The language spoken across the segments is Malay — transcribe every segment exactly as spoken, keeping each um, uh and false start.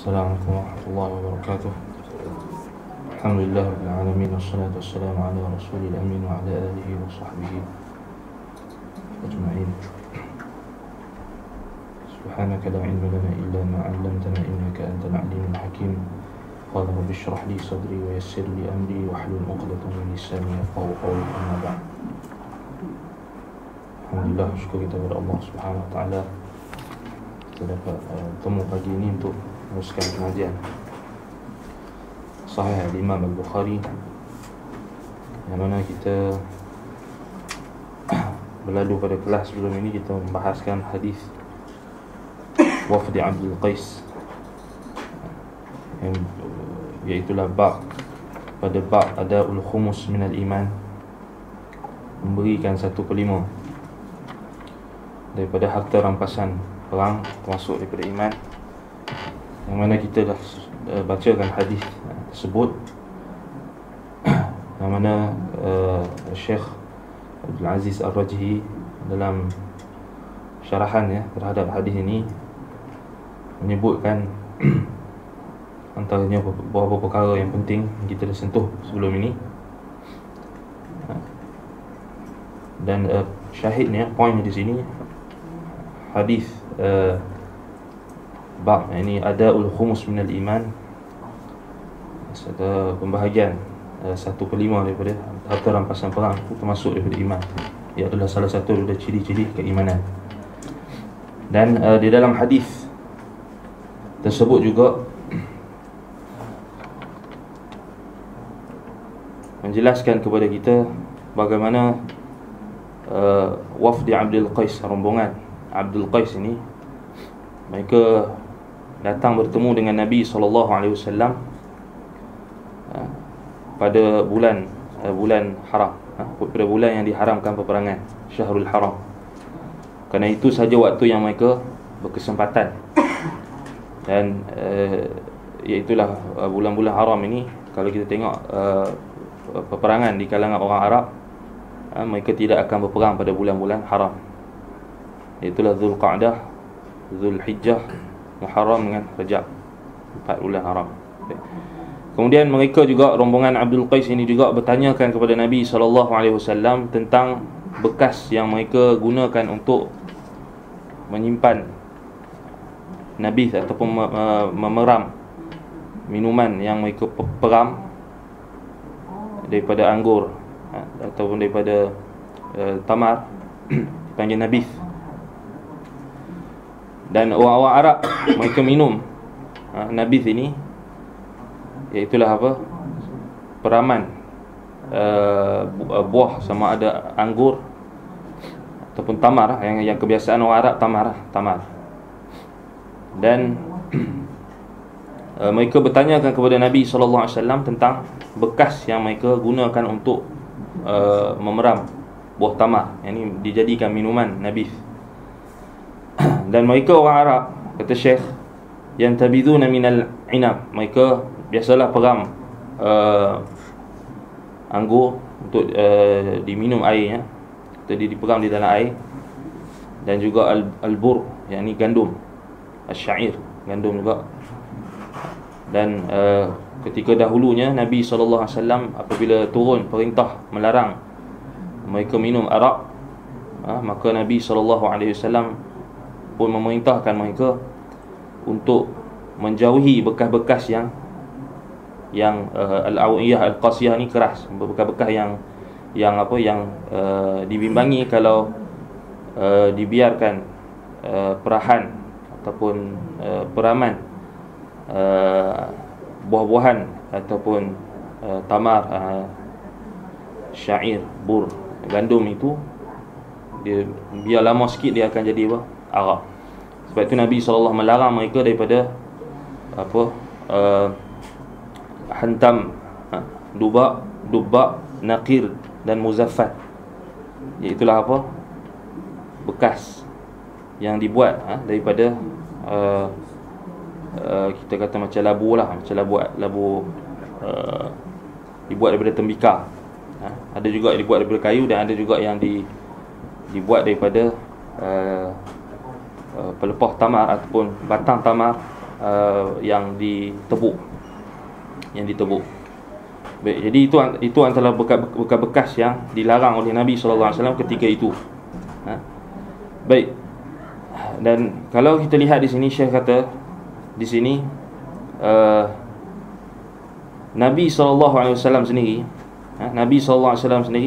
Assalamualaikum warahmatullahi wabarakatuh. Alhamdulillah rabbil alamin, wassalatu wassalamu ala rasulil amin wa ala alihi wa sahbihi ajma'in. Subhanaka la ilma lana illa ma 'allamtana innaka antal alimul hakim. Qala rabbi shrah li sadri wa yassir li amri wahlul 'uqdatam min lisani yafqahu qawli. Amma ba'd. Alhamdulillah, syukur kita kepada Allah Subhanahu wa taala kita dapat uh, bertemu pagi ini untuk meneruskan pengajian Sahih Imam Al-Bukhari, yang mana kita berlalu pada kelas sebelum ini kita membahaskan hadis Wafdi Abdul Qais, yang iaitulah bab pada bab Ada'ul Khumus minal Iman, memberikan satu per lima daripada harta rampasan perang, termasuk daripada iman, yang mana kita dah uh, bacakan hadis uh, tersebut, yang mana uh, Syekh Abdul Aziz Ar-Rajhi dalam syarahannya terhadap hadis ini menyebutkan antaranya beberapa perkara yang penting yang kita dah sentuh sebelum ini. Dan uh, syahidnya, poinnya di sini hadis uh, bab ini Ada'ul Khumus minal Iman, serta pembahagian uh, satu per lima daripada harta rampasan perang itu termasuk daripada iman. Ia adalah salah satu daripada ciri-ciri keimanan. Dan uh, di dalam hadis tersebut juga menjelaskan kepada kita bagaimana uh, Wafdi Abdul Qais, rombongan Abdul Qais ini, mereka datang bertemu dengan Nabi sallallahu alaihi wasallam pada bulan bulan haram, pada bulan yang diharamkan peperangan, Syahrul Haram. Kerana itu saja waktu yang mereka berkesempatan. Dan uh, iaitulah uh, bulan-bulan haram ini, kalau kita tengok uh, peperangan di kalangan orang Arab, uh, mereka tidak akan berperang pada bulan-bulan haram. Itulah Zulqa'dah, Zulhijjah, Muharram dengan Rajab, empat bulan haram. Kemudian mereka juga, rombongan Abdul Qais ini juga bertanyakan kepada Nabi sallallahu alaihi wasallam tentang bekas yang mereka gunakan untuk menyimpan nabis ataupun memeram minuman yang mereka peram daripada anggur ataupun daripada uh, tamar, dipanggil nabis. Dan orang-orang Arab mereka minum ha, nabis ini, iaitulah apa, peraman uh, buah, sama ada anggur ataupun tamar, yang yang kebiasaan orang Arab tamar, tamar. Dan uh, mereka bertanyakan kepada Nabi sallallahu alaihi wasallam tentang bekas yang mereka gunakan untuk uh, memeram buah tamar, yang ini dijadikan minuman nabis. Dan mereka orang Arab, kata Syekh, yang tabiduna minal inab, mereka biasalah peram uh, anggur untuk uh, diminum airnya, jadi diperam di dalam air. Dan juga al- albur, yang ni gandum, asyair, gandum juga. Dan uh, ketika dahulunya Nabi sallallahu alaihi wasallam apabila turun perintah melarang mereka minum arak, uh, maka Nabi sallallahu alaihi wasallam pun memerintahkan mereka untuk menjauhi bekas-bekas yang yang uh, al-awiyah al-qasiyah ni keras, bekas-bekas yang yang apa yang uh, dibimbangi kalau uh, dibiarkan uh, perahan ataupun uh, peraman uh, buah-buahan ataupun uh, tamar, uh, syair, bur, gandum itu, dia biar lama sikit dia akan jadi apa? Arak. Sebab itu Nabi sallallahu alaihi wasallam melarang mereka daripada apa uh, hantam, ha, dubak, dubak, naqir dan muzaffat. Iaitulah apa? Bekas yang dibuat ha, daripada uh, uh, kita kata macam labu lah, macam labu labu uh, dibuat daripada tembikar. Ha, ada juga dibuat daripada kayu, dan ada juga yang di dibuat daripada uh, uh, pelepah tamar ataupun batang tamar uh, yang ditebuk, yang ditebuk. Baik, jadi itu itu antara bekas-bekas yang dilarang oleh Nabi sallallahu alaihi wasallam ketika itu. Ha? Baik. Dan kalau kita lihat di sini, Syekh kata di sini uh, Nabi sallallahu alaihi wasallam sendiri, ha? Nabi sallallahu alaihi wasallam sendiri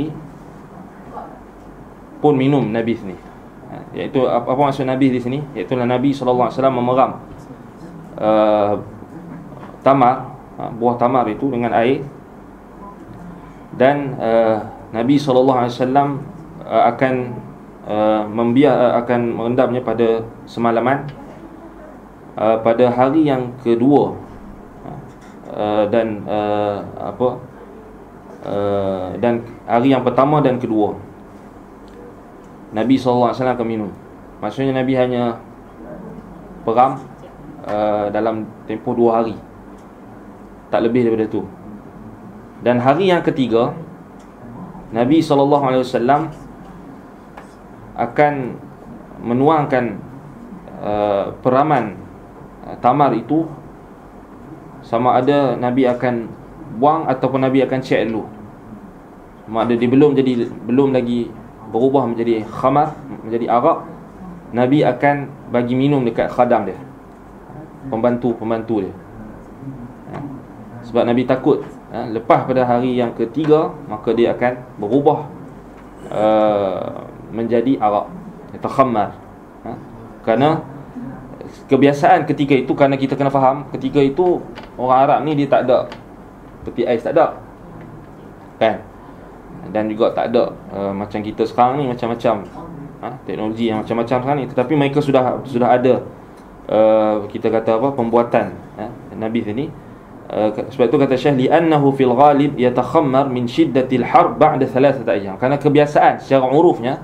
pun minum nabis ni. Ha? Iaitu apa, apa maksud nabis di sini? Iaitu Nabi sallallahu alaihi wasallam memeram uh, tamar, ha? buah tamar itu dengan air. Dan uh, Nabi sallallahu alaihi wasallam uh, akan uh, membiar uh, akan merendamnya pada semalaman, uh, pada hari yang kedua, uh, dan uh, apa uh, dan hari yang pertama dan kedua Nabi sallallahu alaihi wasallam akan minum. Maksudnya Nabi hanya peram uh, dalam tempoh dua hari, tak lebih daripada tu. Dan hari yang ketiga Nabi sallallahu alaihi wasallam akan menuangkan uh, peraman uh, tamar itu, sama ada Nabi akan buang ataupun Nabi akan cek dulu. Sama ada dia belum jadi belum lagi berubah menjadi khamar, menjadi arak, Nabi akan bagi minum dekat khadam dia, pembantu-pembantu dia. Ha? Sebab Nabi takut, ha, lepas pada hari yang ketiga maka dia akan berubah uh, menjadi arak atau khamar. Ha? Kerana kebiasaan ketika itu, kerana kita kena faham, ketika itu orang Arab ni dia tak ada peti ais, tak ada, kan? Dan juga tak ada uh, macam kita sekarang ni, macam-macam ha? teknologi yang macam-macam sekarang ni. Tetapi mereka sudah sudah ada uh, kita kata apa, pembuatan ha? Nabi ini. Uh, sebab itu kata Syekh, li'annahu fil ghalib yatakhammar min shiddatil harb ba'da thalathati ayyam. Kerana kebiasaan secara urufnya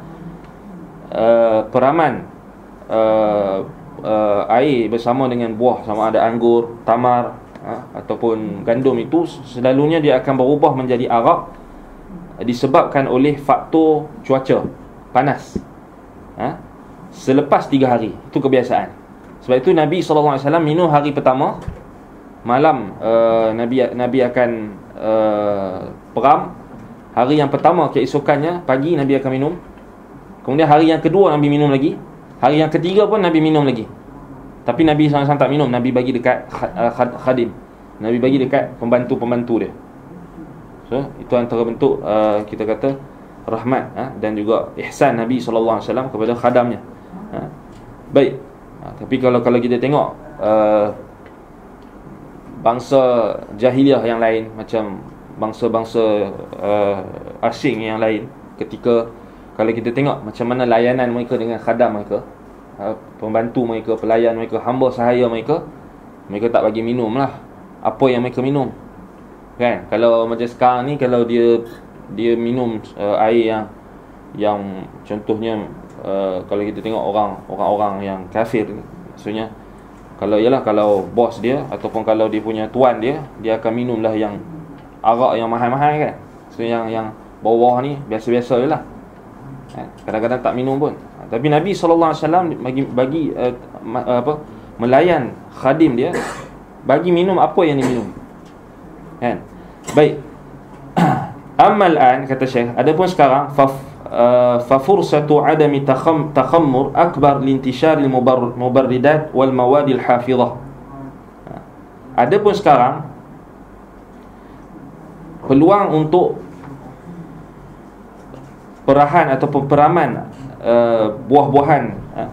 uh, peraman uh, uh, air bersama dengan buah, sama ada anggur, tamar, ha? ataupun gandum, itu selalunya dia akan berubah menjadi arak disebabkan oleh faktor cuaca panas, ha? selepas tiga hari. Itu kebiasaan. Sebab itu Nabi sallallahu alaihi wasallam minum hari pertama malam, uh, Nabi Nabi akan uh, peram. Hari yang pertama keesokannya pagi Nabi akan minum. Kemudian hari yang kedua Nabi minum lagi. Hari yang ketiga pun Nabi minum lagi. Tapi Nabi sallallahu alaihi wasallam tak minum. Nabi bagi dekat khadim, Nabi bagi dekat pembantu-pembantu dia. So itu antara bentuk uh, kita kata rahmat, ha? dan juga ihsan Nabi sallallahu alaihi wasallam kepada khadamnya. Ha? Baik. Ha, tapi kalau kalau kita tengok uh, bangsa jahiliah yang lain, macam bangsa-bangsa uh, asing yang lain, ketika kalau kita tengok macam mana layanan mereka dengan khadam mereka, uh, pembantu mereka, pelayan mereka, hamba sahaya mereka, mereka tak bagi minum lah apa yang mereka minum, kan? Kalau macam sekarang ni, kalau dia dia minum uh, air yang yang contohnya uh, kalau kita tengok orang orang-orang yang kafir, maksudnya kalau ialah kalau bos dia ataupun kalau dia punya tuan dia, dia akan minumlah yang arak yang mahal-mahal, kan? So yang yang bawah ni biasa-biasa je lah, kadang-kadang tak minum pun. Tapi Nabi sallallahu alaihi wasallam bagi bagi uh, apa melayan khadim dia, bagi minum apa yang diminum, kan? Baik. Amal an, kata Syekh, adapun sekarang fa Uh, fa fursatu adami takham, takhammur akbar lintisharil mubar, mubarridat wal mawadil hafizah. Adapun sekarang peluang untuk perahan atau peraman uh, buah-buahan uh,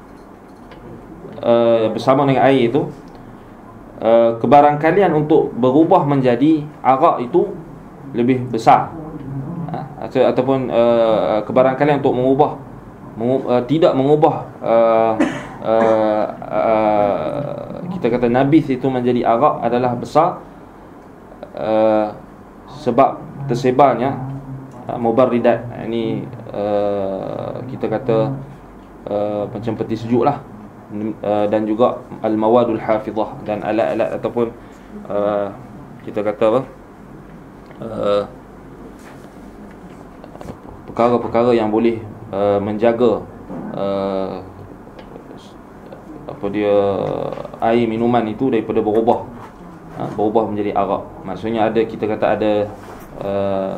uh, bersama dengan air itu, uh, kebarangkalian untuk berubah menjadi arak itu lebih besar, Atau, ataupun uh, kebarangkalian untuk mengubah mengu, uh, tidak mengubah uh, uh, uh, kita kata nabis itu menjadi arak adalah besar, uh, sebab tersebarnya uh, mubarridat. Ini uh, kita kata uh, macam peti sejuk lah, uh, dan juga al-mawadul hafizah, dan alat-alat ataupun uh, kita kata apa uh, perkara-perkara yang boleh uh, menjaga uh, apa dia air minuman itu daripada berubah, ha, berubah menjadi arak. Maksudnya ada, kita kata ada uh,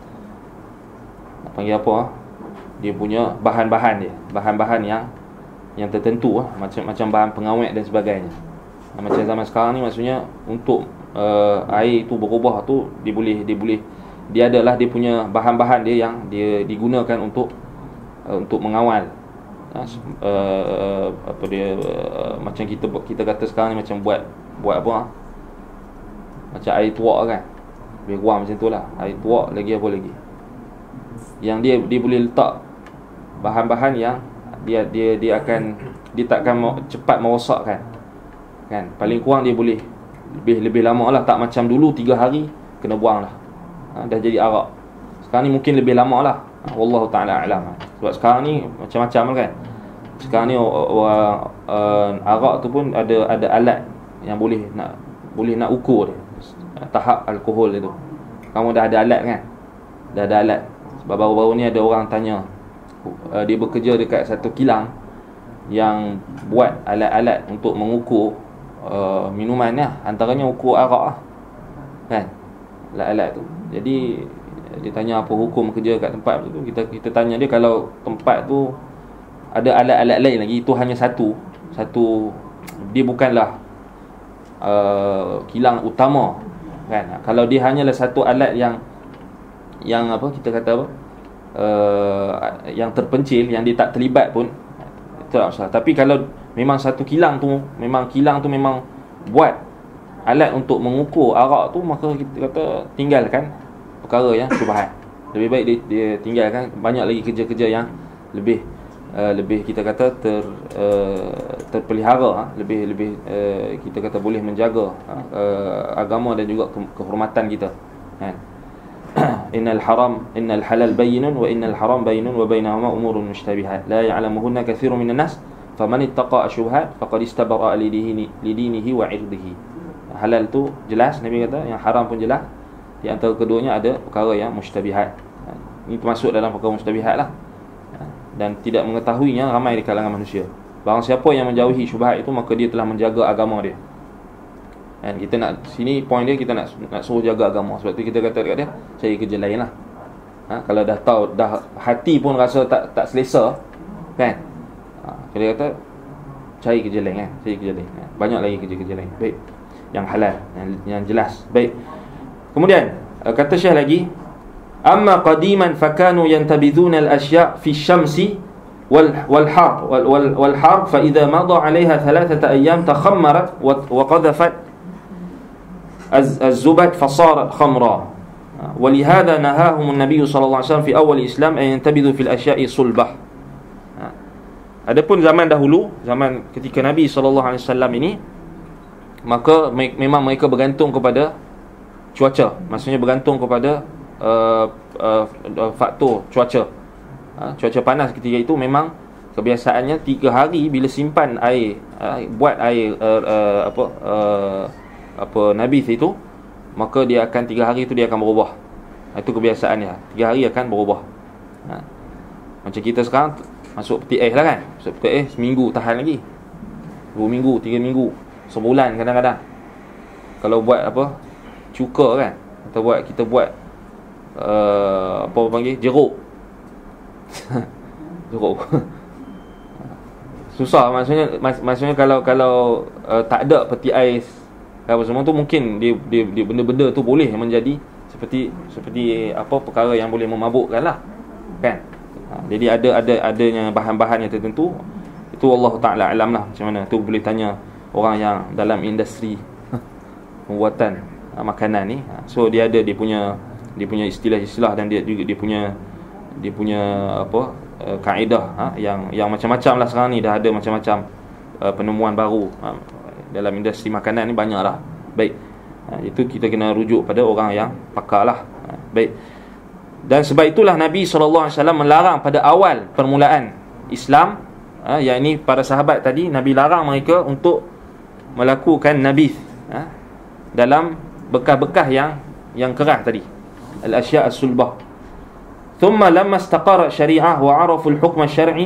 panggil apa, ha? Dia punya bahan-bahan dia, bahan-bahan yang yang tertentu, ha? macam macam bahan pengawet dan sebagainya. Ha, macam zaman sekarang ni, maksudnya untuk uh, air itu berubah tu, dia boleh dia boleh dia adalah dia punya bahan-bahan dia yang dia digunakan untuk uh, untuk mengawal. Ha, uh, apa dia uh, macam kita kita kata sekarang ni macam buat buat apa, ha? Macam air tuak kan, lebih kurang macam tu lah. Air tuak lagi apa lagi, yang dia dia boleh letak bahan-bahan yang dia dia dia akan dia takkan cepat merosakkan kan. Paling kurang dia boleh lebih lebih lama lah, tak macam dulu tiga hari kena buang lah, ha, dah jadi arak. Sekarang ni mungkin lebih lama lah, ha, wallahu ta'ala a'lam. Sebab sekarang ni macam-macam lah kan. Sekarang ni uh, uh, arak tu pun ada ada alat yang boleh nak boleh nak ukur dia, tahap alkohol dia tu. Kamu dah ada alat kan, dah ada alat. Sebab baru-baru ni ada orang tanya, uh, dia bekerja dekat satu kilang yang buat alat-alat untuk mengukur uh, minuman lah, antaranya ukur arak lah kan, alat-alat tu. Jadi dia tanya apa hukum kerja kat tempat tu. Kita kita tanya dia, kalau tempat tu ada alat-alat lain lagi, itu hanya satu satu dia bukanlah uh, kilang utama kan. Kalau dia hanyalah satu alat yang yang apa kita kata apa uh, yang terpencil, yang dia tak terlibat pun, itu tak masalah. Tapi kalau memang satu kilang tu, memang kilang tu memang buat alat untuk mengukur arak tu, maka kita kata tinggalkan perkara yang syubhat. Lebih baik dia, dia tinggalkan. Banyak lagi kerja-kerja yang lebih uh, lebih kita kata ter uh, terpelihara, ha? lebih lebih uh, kita kata boleh menjaga uh, agama dan juga ke- kehormatan kita kan. Innal haram innal halal bayyinun wa innal haram bayyinun wa bainahuma umurun mushtabihat la ya'lamuhunna katsirun minan nas faman ittaqa asyubhat faqad istabara li dinihi li dinihi wa 'irdihi. Halal tu jelas, Nabi kata, yang haram pun jelas. Di antara keduanya ada perkara yang mushtabihat. Ini termasuk dalam perkara mushtabihat lah, dan tidak mengetahuinya ramai di kalangan manusia. Barang siapa yang menjauhi syubhat itu, maka dia telah menjaga agama dia. Dan kita nak, sini point dia, kita nak nak suruh jaga agama. Sebab tu kita kata dekat dia, cari kerja lain lah, ha, kalau dah tahu, dah hati pun rasa tak tak selesa kan, ha, dia kata cari kerja lain kan, cari kerja lain, ha, banyak lagi kerja-kerja lain baik, yang halal, yang, yang jelas. Baik, kemudian kata Syekh lagi, amma qadiman fakanu yantabidhuna al-ashya' fi asy-syamsi wal wal har wal wal, wal har fa idza madha 'alayha thalathata ayyam takhammarat wa, wa qadhafat az-zubat fasarat khamra. ولهذا نهاهم النبي صلى الله عليه وسلم في أول الإسلام أن ينتبذوا في الأشياء صلبة. Adapun zaman dahulu, zaman ketika Nabi sallallahu alaihi wasallam ini, maka me- memang mereka bergantung kepada cuaca. Maksudnya bergantung kepada uh, uh, faktor cuaca. Uh, cuaca panas ketika itu memang kebiasaannya tiga hari bila simpan air, uh, buat air uh, uh, apa uh, apa nabis itu, maka dia akan tiga hari itu dia akan berubah. Itu kebiasaannya, tiga hari akan berubah. Ha. Macam kita sekarang masuk peti ais lah kan, masuk peti ais seminggu tahan lagi, dua minggu, tiga minggu, sebulan kadang-kadang. Kalau buat apa cuka kan, kita buat kita buat uh, apa panggil jeruk jeruk susah. Maksudnya mak, maksudnya kalau kalau uh, tak ada peti ais apa semua tu, mungkin dia, dia, dia benda-benda tu boleh menjadi seperti seperti apa perkara yang boleh memabukkan lah kan. Ha, jadi ada ada adanya bahan-bahan yang tertentu, itu Allah Ta'ala alam lah macam mana. Tu boleh tanya orang yang dalam industri pembuatan ha, makanan ni. Ha, so dia ada dia punya dia punya istilah-istilah, dan dia juga dia punya dia punya apa uh, kaedah ha, yang yang macam-macam lah. Sekarang ni dah ada macam-macam uh, penemuan baru ha, dalam industri makanan ni, banyak lah. Baik, ha, itu kita kena rujuk pada orang yang pakar lah. Ha, baik. Dan sebab itulah Nabi sallallahu alaihi wasallam melarang pada awal permulaan Islam, ha, yang ini para sahabat tadi, Nabi larang mereka untuk melakukan nabith ha, dalam bekas-bekas yang yang keras tadi, al-asya' as-sulbah. Thumma lamma istaqara syari'ah wa 'arafu al-hukm asy-syar'i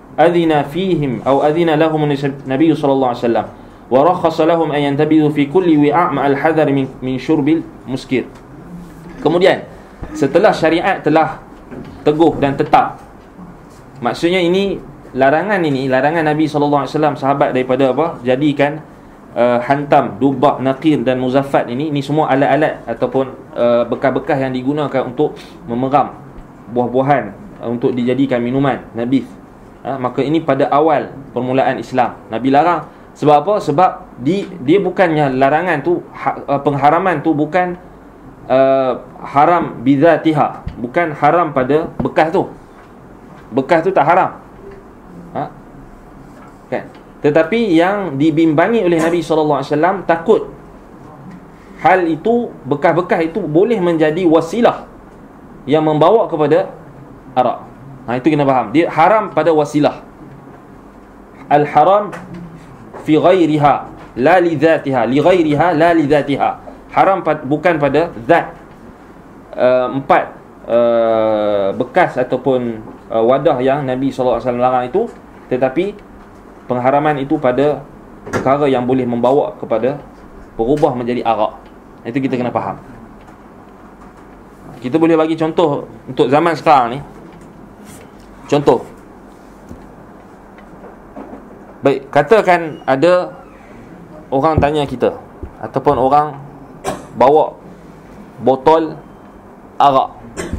adhina fihim atau adhina lahum Nabi sallallahu alaihi wasallam wa rakhasa lahum an yantabidhu fi kulli wi'a' ma'al hadar min, min syurbil muskir. Kemudian setelah syariat telah teguh dan tetap, maksudnya ini larangan ini larangan Nabi sallallahu alaihi wasallam sahabat daripada apa, jadikan uh, hantam, dubak, naqir dan muzaffat ini ini semua alat-alat ataupun uh, bekas-bekas yang digunakan untuk memeram buah-buahan uh, untuk dijadikan minuman nabis. Ha, maka ini pada awal permulaan Islam Nabi larang. Sebab apa? Sebab di, dia bukannya larangan tu ha, uh, pengharaman tu bukan uh, haram bidzatiha, bukan haram pada bekas tu. Bekas tu tak haram. Ha? Kan? Tetapi yang dibimbangi oleh Nabi sallallahu alaihi wasallam takut hal itu, bekas-bekas itu boleh menjadi wasilah yang membawa kepada arak. Ha, itu kena faham. Dia haram pada wasilah. Al-haram fi ghairiha la li dhatiha, li ghairiha la li dhatiha. Haram pad, bukan pada zat uh, empat uh, bekas ataupun uh, wadah yang Nabi sallallahu alaihi wasallam larang itu, tetapi pengharaman itu pada perkara yang boleh membawa kepada berubah menjadi arak. Itu kita kena faham. Kita boleh bagi contoh untuk zaman sekarang ni. Contoh, baik, katakan ada orang tanya kita ataupun orang bawa botol arak,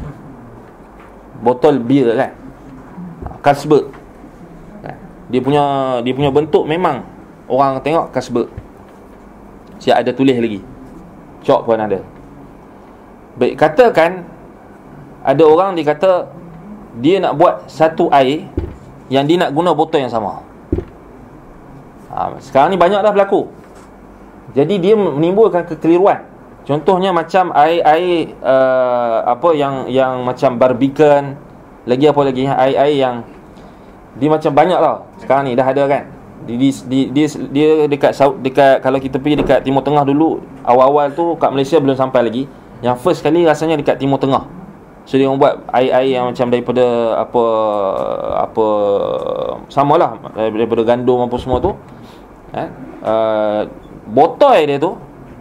botol bir kan, Carlsberg. Dia punya dia punya bentuk memang orang tengok Carlsberg. Siap ada tulis lagi, cok pun ada. Baik, katakan ada orang dia kata dia nak buat satu air yang dia nak guna botol yang sama. Ha, sekarang ni banyak dah berlaku. Jadi dia menimbulkan kekeliruan. Contohnya macam air-air uh, apa yang yang macam Barbican, lagi apa lagi, air-air yang dia macam banyak lah. Sekarang ni dah ada kan. Dia dia dia, dia dekat dekat kalau kita pergi dekat Timur Tengah dulu, awal-awal tu kat Malaysia belum sampai lagi. Yang first kali rasanya dekat Timur Tengah. So dia buat air-air yang macam daripada apa apa samalah daripada gandum apa semua tu. Eh? Uh, botol dia tu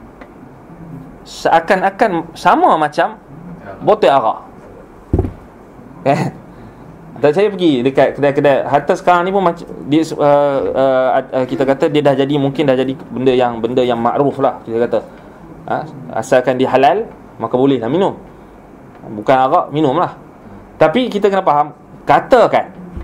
seakan-akan sama macam botol arak. Eh? Dan saya pergi dekat kedai-kedai hatta sekarang ni pun macam dia uh, uh, uh, kita kata dia dah jadi, mungkin dah jadi benda yang benda yang makruf lah kita kata. Ha? Asalkan dia halal maka boleh lah minum. Bukan arak, minum lah. Tapi kita kena faham, katakan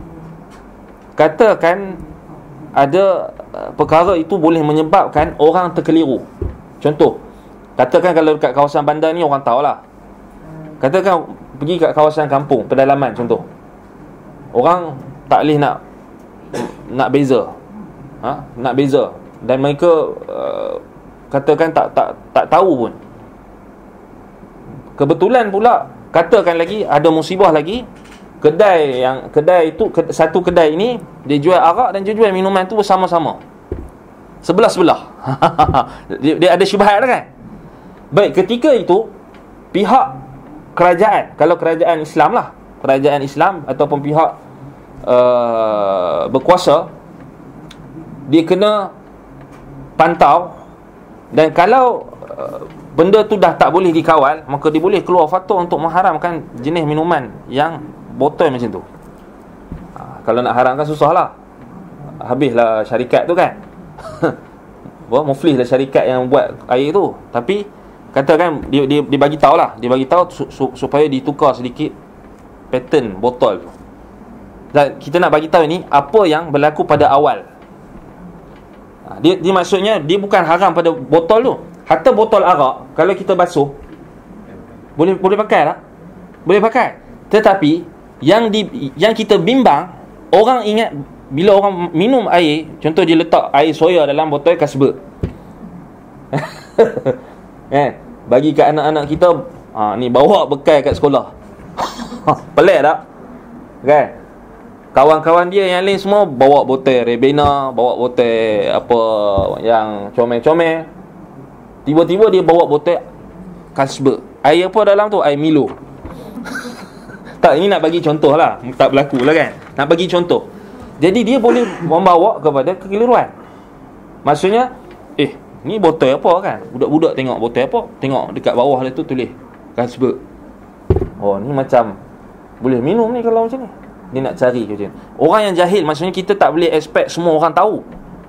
Katakan ada uh, perkara itu boleh menyebabkan orang terkeliru. Contoh, katakan kalau dekat kawasan bandar ni orang tahulah. Katakan pergi kat kawasan kampung, pedalaman contoh, orang tak boleh nak Nak beza ha? Nak beza. Dan mereka uh, katakan tak tak tak tahu pun. Kebetulan pula, katakan lagi ada musibah lagi, kedai yang kedai itu satu kedai ini dia jual arak dan dia jual minuman tu bersama-sama, sebelah-sebelah. dia, dia ada syubhat kan. Baik, ketika itu pihak kerajaan, kalau kerajaan Islam lah, kerajaan Islam ataupun pihak uh, berkuasa, dia kena pantau. Dan kalau uh, benda tu dah tak boleh dikawal, maka dia boleh keluar fatwa untuk mengharamkan jenis minuman yang botol macam tu. Ha, kalau nak haramkan susah lah, habislah syarikat tu kan. Muflis lah syarikat yang buat air tu. Tapi katakan dia dia, dia bagi tahu lah, dia bagi tahu su, su, supaya ditukar sedikit pattern botol tu. Dan kita nak bagi tahu ni apa yang berlaku pada awal. Ha, dia, dia maksudnya dia bukan haram pada botol tu. Hatta botol arak kalau kita basuh boleh boleh pakai tak? Boleh pakai. Tetapi yang di yang kita bimbang, orang ingat bila orang minum air, contoh dia letak air soya dalam botol Carlsberg. Eh, bagi kat anak-anak kita, ha, ni bawa bekal kat sekolah. Pelik tak? Kan? Kawan-kawan dia yang lain semua bawa botol Rebena, bawa botol apa yang comel-comel. Tiba-tiba dia bawa botol Carlsberg. Air apa dalam tu? Air Milo. Tak, ini nak bagi contoh lah, tak berlaku lah kan. Nak bagi contoh. Jadi dia boleh membawa kepada kekeliruan. Maksudnya, eh, ni botol apa kan? Budak-budak tengok botol apa? Tengok dekat bawah tu tulis Carlsberg. Oh, ni macam boleh minum ni kalau macam ni. Dia nak cari macam ni. Orang yang jahil, maksudnya kita tak boleh expect semua orang tahu.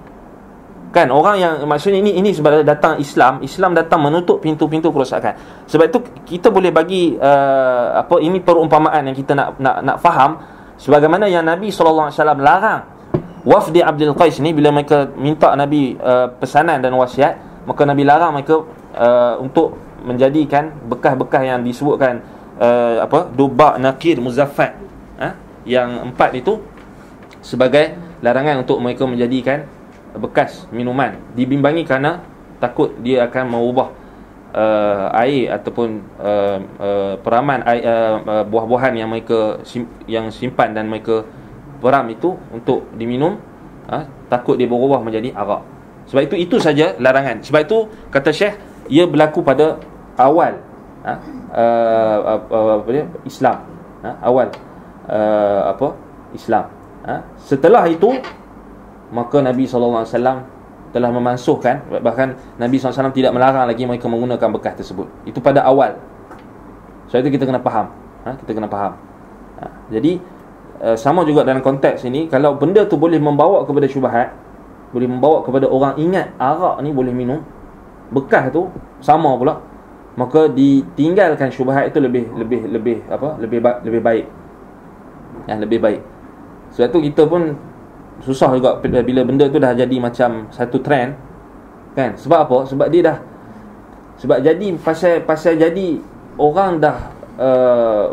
Kan, orang yang maksudnya ini ini sebab datang Islam, Islam datang menutup pintu-pintu kerosakan. Sebab itu kita boleh bagi uh, apa ini perumpamaan yang kita nak nak nak faham, sebagaimana yang Nabi sallallahu alaihi wasallam larang wafdi Abdul Qais ni bila mereka minta Nabi uh, pesanan dan wasiat, maka Nabi larang mereka uh, untuk menjadikan bekas-bekas yang disebutkan uh, apa Duba, Nakir, Muzaffat, ha? Yang empat itu sebagai larangan untuk mereka menjadikan bekas minuman, dibimbangi kerana takut dia akan mengubah uh, air ataupun uh, uh, peraman air, uh, uh, buah-buahan yang mereka sim, yang simpan dan mereka peram itu untuk diminum, uh, takut dia berubah menjadi arak. Sebab itu itu saja larangan. Sebab itu kata Syekh, ia berlaku pada awal uh, uh, uh, apa dia Islam, uh, awal uh, apa Islam. Uh, setelah itu maka Nabi sallallahu alaihi wasallam telah memansuhkan, bahkan Nabi sallallahu alaihi wasallam tidak melarang lagi mereka menggunakan bekas tersebut. Itu pada awal. So itu kita kena faham, ha? Kita kena faham, ha? Jadi uh, sama juga dalam konteks ini, kalau benda tu boleh membawa kepada syubhat, boleh membawa kepada orang ingat arak ni boleh minum, bekas tu sama pula, maka ditinggalkan syubhat itu lebih lebih lebih apa lebih ba- lebih baik, ya, lebih baik. Sebab tu kita pun susah juga bila benda tu dah jadi macam satu trend, kan? Sebab apa? Sebab dia dah sebab jadi pasal pasal jadi orang dah uh,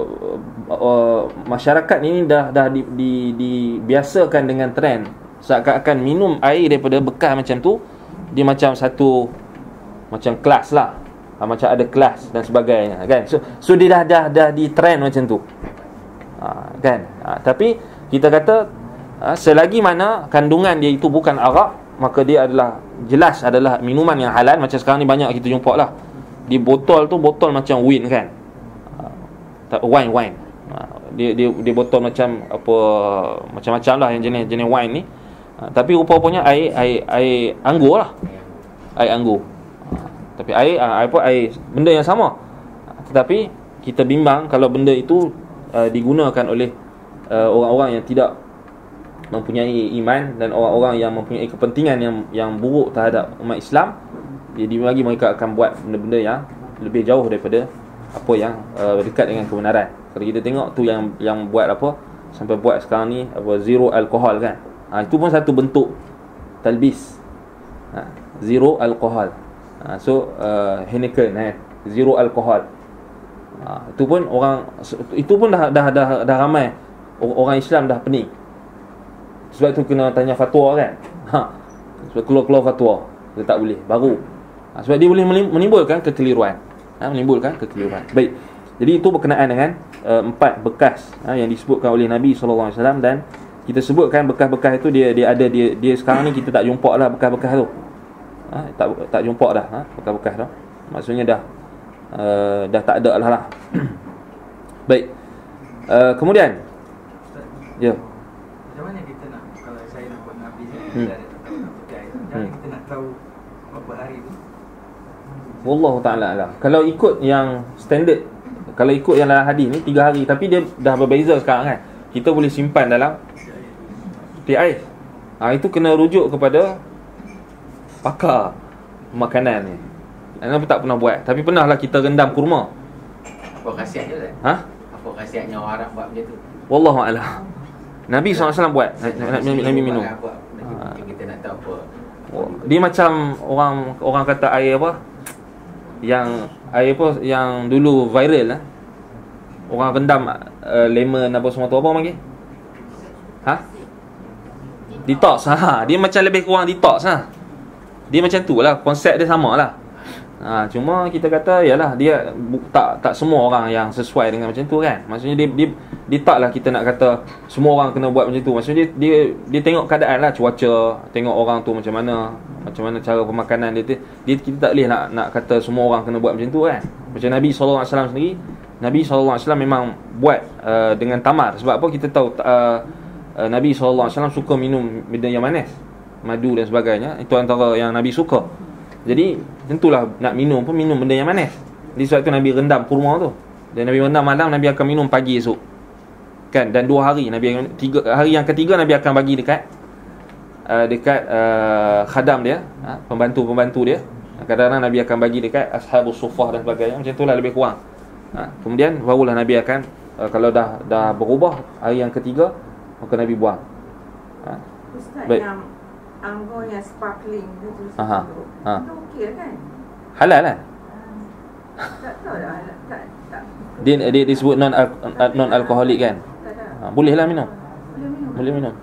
uh, masyarakat ini dah dah di, di, dibiasakan dengan trend seakan-akan minum air daripada bekas macam tu dia macam satu macam kelas lah, ha, macam ada kelas dan sebagainya, kan? So, so dia dah dah dah di trend macam tu, ha, kan? Ha, tapi kita kata Ha, selagi mana kandungan dia itu bukan arak, maka dia adalah jelas adalah minuman yang halal. Macam sekarang ni banyak kita jumpa lah di botol tu, botol macam wine, kan? Ha, wine wine ha, dia dia dia botol macam apa macam-macam lah yang jenis-jenis wine ni, ha, tapi rupa-rupanya air air air anggur lah, air anggur, ha, tapi air apa air benda yang sama, ha, tetapi kita bimbang kalau benda itu uh, digunakan oleh uh, orang-orang yang tidak mempunyai iman dan orang-orang yang mempunyai kepentingan yang yang buruk terhadap umat Islam. Jadi lagi mereka akan buat benda-benda yang lebih jauh daripada apa yang uh, dekat dengan kebenaran. Kalau kita tengok tu yang yang buat apa sampai buat sekarang ni apa zero alkohol, kan? Ha, itu pun satu bentuk talbis. Ha, zero alkohol. Ha, so uh, Heineken, eh, zero alkohol. Ha, itu pun orang itu pun dah dah dah, dah ramai orang Islam dah pening. Sebab tu kena tanya fatwa, kan? Ha, sebab keluar-keluar fatwa dia tak boleh baru. Ha, sebab dia boleh menimbulkan kekeliruan. Ha, menimbulkan kekeliruan. Baik. Jadi itu berkenaan dengan uh, empat bekas, ha, yang disebutkan oleh Nabi sallallahu alaihi wasallam, dan kita sebutkan bekas-bekas itu dia dia ada dia dia sekarang ni kita tak jumpa lah bekas-bekas tu. Ha, tak tak jumpa dah, ha, bekas-bekas tu. Maksudnya dah uh, dah tak ada lah lah. Baik. Uh, kemudian ya. Macam mana kita nak, kalau saya nak buat nabi saya Hmm. tak ada tahu nak pakai. Jadi Hmm. kita nak tahu berapa hari tu. Wallahu ta'ala alam. Kalau ikut yang standard, kalau ikut yang dalam hadis ni tiga hari, tapi dia dah berbeza sekarang, kan? Kita boleh simpan dalam peti ais. Ha, itu kena rujuk kepada pakar makanan ni. Saya pun tak pernah buat, tapi pernahlah kita rendam kurma. Apa khasiat dia, Ustaz? Ha? Apa khasiatnya orang Arab buat macam tu? Wallahu a'lam. Nabi sallallahu alaihi wasallam buat, Nabi, Nabi minum. Apa? Ha. Kita nak tahu apa. Dia macam orang orang kata air apa? Yang air apa yang dulu viral lah. Orang rendam uh, lemon apa semua tu, apa orang panggil? Ha? Detox. Ha, dia macam lebih kurang detox, ha. Dia macam tu lah, konsep dia sama lah. Ha, cuma kita kata yalah dia bu, tak tak semua orang yang sesuai dengan macam tu, kan. Maksudnya dia dia, dia taklah kita nak kata semua orang kena buat macam tu. Maksudnya dia dia, dia tengok keadaan lah, cuaca, tengok orang tu macam mana, macam mana cara pemakanan dia, dia kita tak boleh nak nak kata semua orang kena buat macam tu, kan. Macam Nabi sallallahu alaihi wasallam sendiri, Nabi sallallahu alaihi wasallam memang buat uh, dengan tamar. Sebab apa? Kita tahu uh, uh, Nabi sallallahu alaihi wasallam suka minum benda yang manis, madu dan sebagainya. Itu antara yang Nabi suka. Jadi tentulah nak minum pun minum benda yang manis. Di sebab tu Nabi rendam kurma tu. Dan Nabi rendam malam, Nabi akan minum pagi esok. Kan? Dan dua hari Nabi tiga hari yang ketiga Nabi akan bagi dekat uh, dekat uh, khadam dia, uh, pembantu-pembantu dia. Kadang-kadang Nabi akan bagi dekat ashabus suffah dan sebagainya. Macam itulah lebih kurang. Ha, kemudian barulah Nabi akan uh, kalau dah dah berubah hari yang ketiga, maka Nabi buang. Ha. Ustaz, Baik. yang anggur yang sparkling tu tu Aha. Ha. itu okey kan? Halal lah. Tak tahu dah halal. Tak tak. Dia dia disebut non non alkoholik kan. Tak ada. Ha, bolehlah minum. Boleh minum. Boleh minum.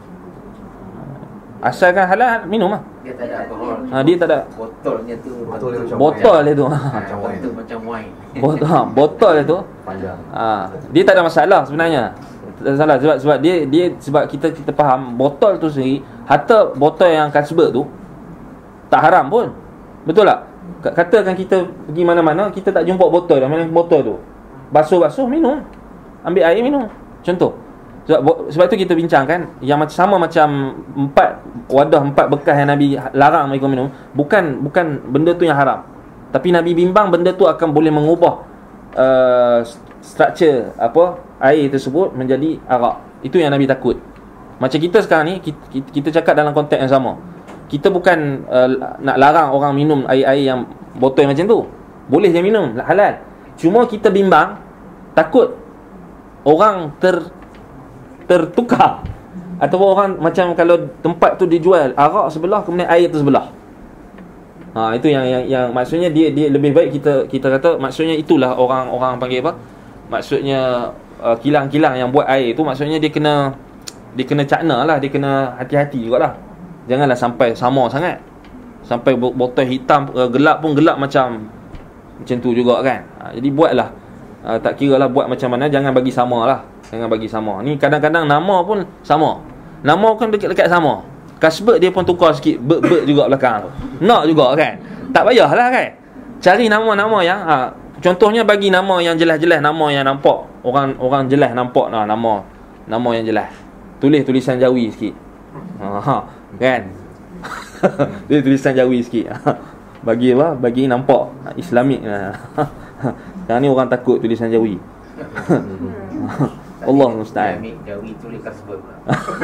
Asalkan halal minum lah. Dia tak ada alkohol. Ha, dia tak ada Botolnya tu Botol dia macam botol dia tu. Macam wine. Botol macam wine. Botol, ha, botol dia tu. Panjang. Ha, dia tak ada masalah sebenarnya. Tak ada masalah sebab sebab dia dia sebab kita kita faham botol tu sendiri, hatta botol yang kasbek tu tak haram pun. Betul tak? Katakan kita pergi mana-mana, kita tak jumpa botol dah. Mana botol tu? Basuh-basuh minum. Ambil air minum. Contoh. Sebab, sebab tu kita bincangkan yang macam sama macam empat wadah, empat bekas yang Nabi larang mereka minum, bukan bukan benda tu yang haram. Tapi Nabi bimbang benda tu akan boleh mengubah uh, struktur apa air tersebut menjadi arak. Itu yang Nabi takut. Macam kita sekarang ni, kita, kita cakap dalam konteks yang sama. Kita bukan uh, nak larang orang minum air-air yang botol macam tu. Boleh je minum, halal. Cuma kita bimbang, takut orang ter tertukar. Ataupun orang macam kalau tempat tu dijual arak sebelah, kemudian air tu sebelah. Ha, itu yang yang yang maksudnya dia dia lebih baik kita kita kata maksudnya itulah orang-orang panggil apa? Maksudnya uh, kilang-kilang yang buat air tu maksudnya dia kena dia kena cakna lah, dia kena hati-hati jugalah. Janganlah sampai sama sangat. Sampai botol hitam uh, gelap pun gelap macam macam tu juga kan. Ha, jadi buatlah uh, tak kira lah buat macam mana, jangan bagi sama lah. Jangan bagi sama. Ni kadang-kadang nama pun sama. Nama kan dekat-dekat sama. Kasbek dia pun tukar sikit. Ber-ber juga belakang tu. Nak juga kan. Tak payahlah kan. Cari nama-nama yang ha, contohnya bagi nama yang jelas-jelas, nama yang nampak orang orang jelas nampak nah, nama nama yang jelas. Tulis tulisan Jawi sikit. Ha, kan. Dia tulisan Jawi sikit. Bagi apa? Bagi nampak Islamik. Sekarang ni orang takut tulisan Jawi. Allah musta'an. Ambil Jawi tulis kasbek pula.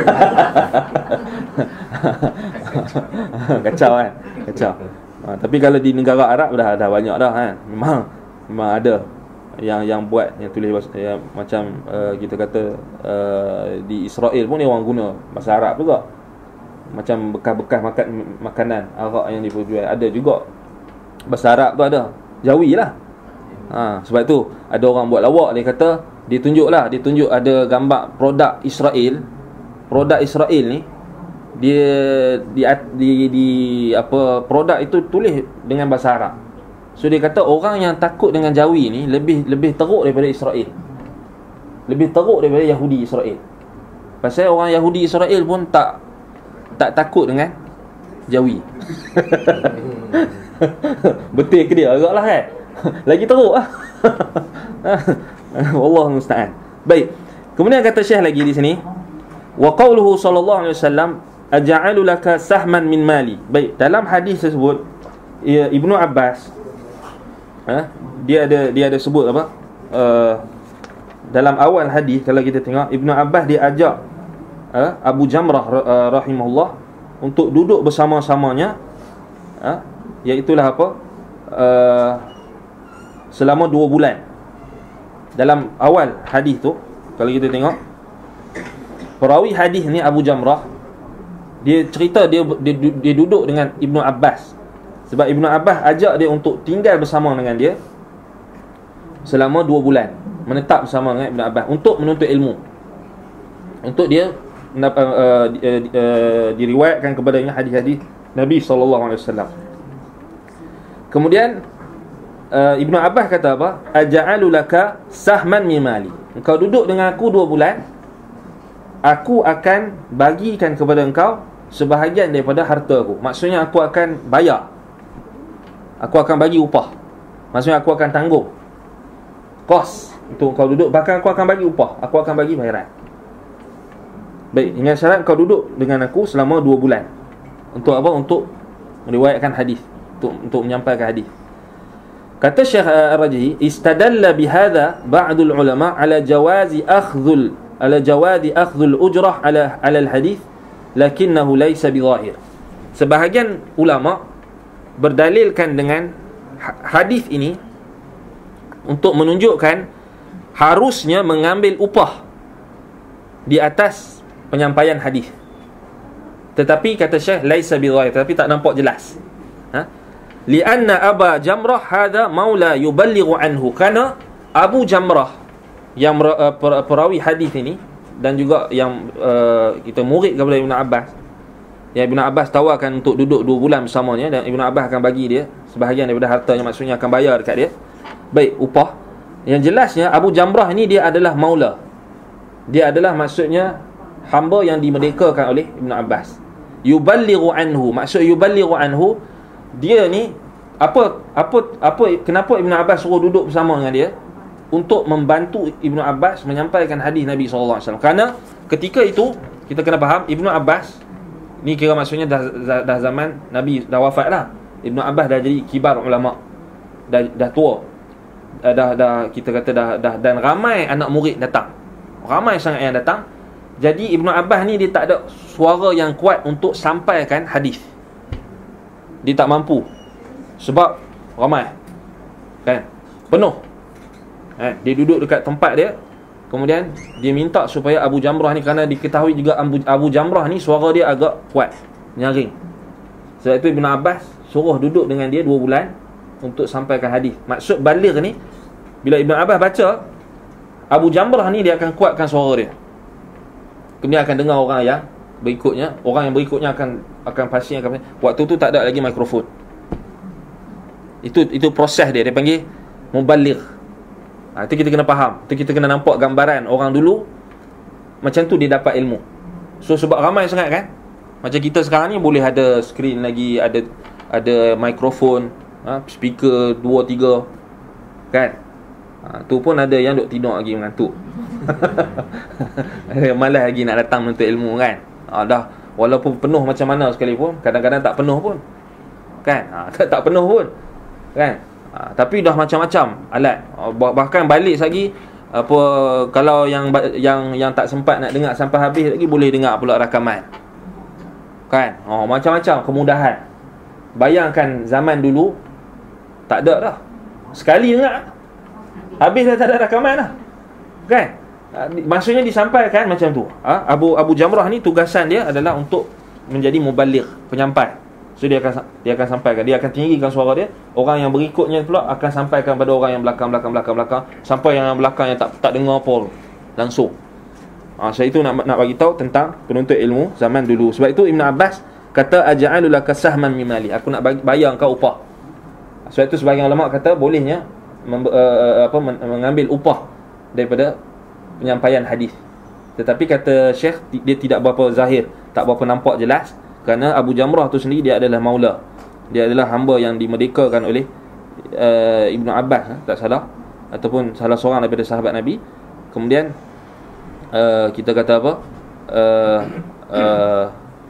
Kacau kan. Kacau. Ha, tapi kalau di negara Arab dah dah banyak dah kan. Memang memang ada yang yang buat yang tulis bahasa, yang macam uh, kita kata uh, di Israel pun dia orang guna bahasa Arab juga. Macam bekas-bekas makan makanan arak yang dijual ada juga. Bahasa Arab tu ada. Jawi lah. Ha, sebab tu ada orang buat lawak, dia kata dia tunjuklah, dia tunjuk ada gambar produk Israel. Produk Israel ni dia di, di di apa produk itu tulis dengan bahasa Arab. So dia kata orang yang takut dengan Jawi ni lebih lebih teruk daripada Israel. Lebih teruk daripada Yahudi Israel. Pasal orang Yahudi Israel pun tak tak takut dengan Jawi. Betul ke dia agaklah kan. Lagi teruk lah. Wallahu musta'an. Baik. Kemudian kata Syekh lagi di sini, wa qauluhu sallallahu alaihi wasallam aj'alu laka sahman min mali. Baik, dalam hadis tersebut ya, Ibnu Abbas ha, dia ada dia ada sebut apa? Uh, dalam awal hadis kalau kita tengok Ibnu Abbas dia ajak uh, Abu Jamrah uh, rahimahullah untuk duduk bersama-samanya uh, iaitulah apa? Uh, selama dua bulan. Dalam awal hadis tu kalau kita tengok perawi hadis ni Abu Jamrah, dia cerita dia, dia dia duduk dengan Ibnu Abbas. Sebab Ibnu Abbas ajak dia untuk tinggal bersama dengan dia selama dua bulan, menetap bersama dengan Ibnu Abbas untuk menuntut ilmu. Untuk dia uh, uh, uh, uh, diriwayatkan kepadanya hadis-hadis Nabi sallallahu alaihi wasallam. Kemudian Uh, Ibnu Abbas kata apa? Aja'alu laka sahman min mali. Engkau duduk dengan aku dua bulan, aku akan bagikan kepada engkau sebahagian daripada harta aku. Maksudnya aku akan bayar. Aku akan bagi upah. Maksudnya aku akan tanggung kos untuk engkau duduk, bahkan aku akan bagi upah. Aku akan bagi bayaran. Baik, dengan syarat kau duduk dengan aku selama dua bulan. Untuk apa? Untuk meriwayatkan hadis, untuk untuk menyampaikan hadis. Kata Syekh Ar-Rajihi, istadalla bihadza ba'dul ulama ala jawazi akhdhul ala jawazi akhdhul ujrah ala ala al-hadis lakinnahu laysa bidhahir. Sebahagian ulama berdalilkan dengan hadis ini untuk menunjukkan harusnya mengambil upah di atas penyampaian hadis. Tetapi kata Syekh laisa bidhahir, tapi tak nampak jelas. Ha? Lianna Aba Jamrah hadha maula yuballighu anhu, kerana Abu Jamrah yang uh, perawi hadis ini dan juga yang uh, kita murid kepada Ibn Abbas, yang Ibn Abbas tawarkan untuk duduk dua bulan bersamanya, dan Ibn Abbas akan bagi dia sebahagian daripada hartanya, maksudnya akan bayar dekat dia. Baik, upah. Yang jelasnya Abu Jamrah ni dia adalah maula. Dia adalah maksudnya hamba yang dimerdekakan oleh Ibn Abbas. Yuballighu anhu, maksud yuballighu anhu, dia ni apa apa apa kenapa Ibn Abbas suruh duduk bersama dengan dia? Untuk membantu Ibn Abbas menyampaikan hadis Nabi sallallahu alaihi wasallam. Kerana ketika itu kita kena faham, Ibn Abbas ni kira maksudnya dah, dah, dah zaman Nabi dah wafat lah. Ibn Abbas dah jadi kibar ulama, dah dah tua, dah dah, dah kita kata dah, dah dan ramai anak murid datang, ramai sangat yang datang. Jadi Ibn Abbas ni dia tak ada suara yang kuat untuk sampaikan hadis. Dia tak mampu sebab ramai, kan, penuh. Eh, dia duduk dekat tempat dia. Kemudian dia minta supaya Abu Jamrah ni, kerana diketahui juga Abu, Abu Jamrah ni suara dia agak kuat, nyaring. Sebab itu Ibn Abbas suruh duduk dengan dia dua bulan untuk sampaikan hadis. Maksud baligh ni, bila Ibn Abbas baca, Abu Jamrah ni dia akan kuatkan suara dia. Kemudian akan dengar orang yang berikutnya, orang yang berikutnya akan akan pasti akan. Waktu tu tak ada lagi mikrofon. Itu itu proses dia, dia panggil mubaligh. Ha, itu kita kena faham. Itu kita kena nampak gambaran orang dulu macam tu dia dapat ilmu. So sebab ramai sangat kan, macam kita sekarang ni boleh ada skrin lagi, ada ada mikrofon, ha, speaker dua tiga, kan. Ha, tu pun ada yang duk tidur lagi mengantuk. Malas lagi nak datang menuntut ilmu, kan. Ha, dah walaupun penuh macam mana sekalipun, kadang-kadang tak penuh pun, kan. Ha, tak, tak penuh pun, kan. Ha, tapi dah macam-macam alat. Bahkan balik lagi apa, kalau yang yang yang tak sempat nak dengar sampai habis lagi, boleh dengar pula rakaman, kan. Oh, macam-macam kemudahan. Bayangkan zaman dulu tak ada dah. Sekali dengar habis dah tak ada rakaman dah, kan. Maksudnya disampaikan macam tu. Ha? Abu Abu Jamrah ni tugasan dia adalah untuk menjadi mubaligh, penyampai. So dia akan dia akan sampaikan, dia akan tinggikan suara dia. Orang yang berikutnya pula akan sampaikan pada orang yang belakang belakang belakang belakang sampai yang belakang yang tak tak dengar apa langsung. Ah, ha, so itu nak nak bagi tahu tentang penuntut ilmu zaman dulu. Sebab itu Ibn Abbas kata aj'alu laka sahman min mali, aku nak bagi, bayar kau upah. Sebab itu sebahagian ulama kata bolehnya mem, uh, apa mengambil upah daripada penyampaian hadis. Tetapi kata Syekh, dia tidak berapa zahir, tak berapa nampak jelas. Kerana Abu Jamrah tu sendiri dia adalah maula, dia adalah hamba yang dimerdekakan oleh uh, Ibn Abbas, ha? tak salah, ataupun salah seorang daripada sahabat Nabi. Kemudian uh, kita kata apa, uh, uh,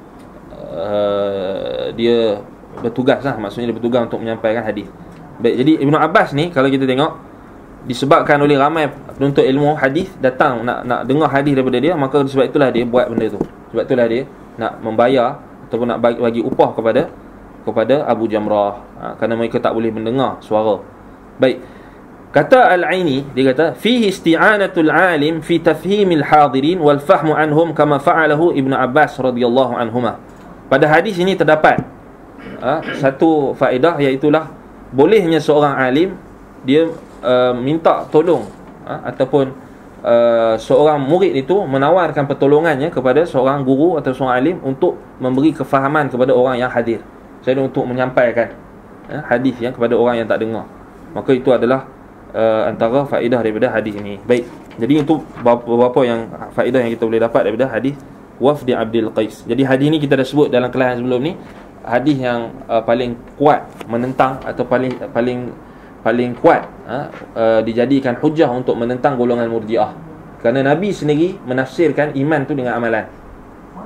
uh, dia bertugas lah, maksudnya dia bertugas untuk menyampaikan hadis. Baik, jadi Ibn Abbas ni kalau kita tengok, disebabkan oleh ramai penuntut ilmu hadis datang nak nak dengar hadis daripada dia, maka sebab itulah dia buat benda tu. Sebab itulah dia nak membayar ataupun nak bagi, bagi upah kepada kepada Abu Jamrah, ha, kerana mereka tak boleh mendengar suara. Baik, kata Al-Aini, dia kata fihi isti'anatul alim fi tafhimil hadirin wal fahmu anhum kama fa'alahu Ibn Abbas radhiyallahu anhuma. Pada hadis ini terdapat ha, satu faedah, iaitulah bolehnya seorang alim dia uh, minta tolong, ha, ataupun Uh, seorang murid itu menawarkan pertolongannya kepada seorang guru atau seorang alim untuk memberi kefahaman kepada orang yang hadir, jadi untuk menyampaikan eh, hadis yang kepada orang yang tak dengar. Maka itu adalah uh, antara faedah daripada hadis ini. Baik, jadi untuk beberapa yang faedah yang kita boleh dapat daripada hadis Wafdi Abdul Qais. Jadi hadis ni kita dah sebut dalam kelas yang sebelum ni, hadis yang uh, paling kuat menentang atau paling paling paling kuat ha, uh, dijadikan hujah untuk menentang golongan Murji'ah. Kerana Nabi sendiri menafsirkan iman tu dengan amalan.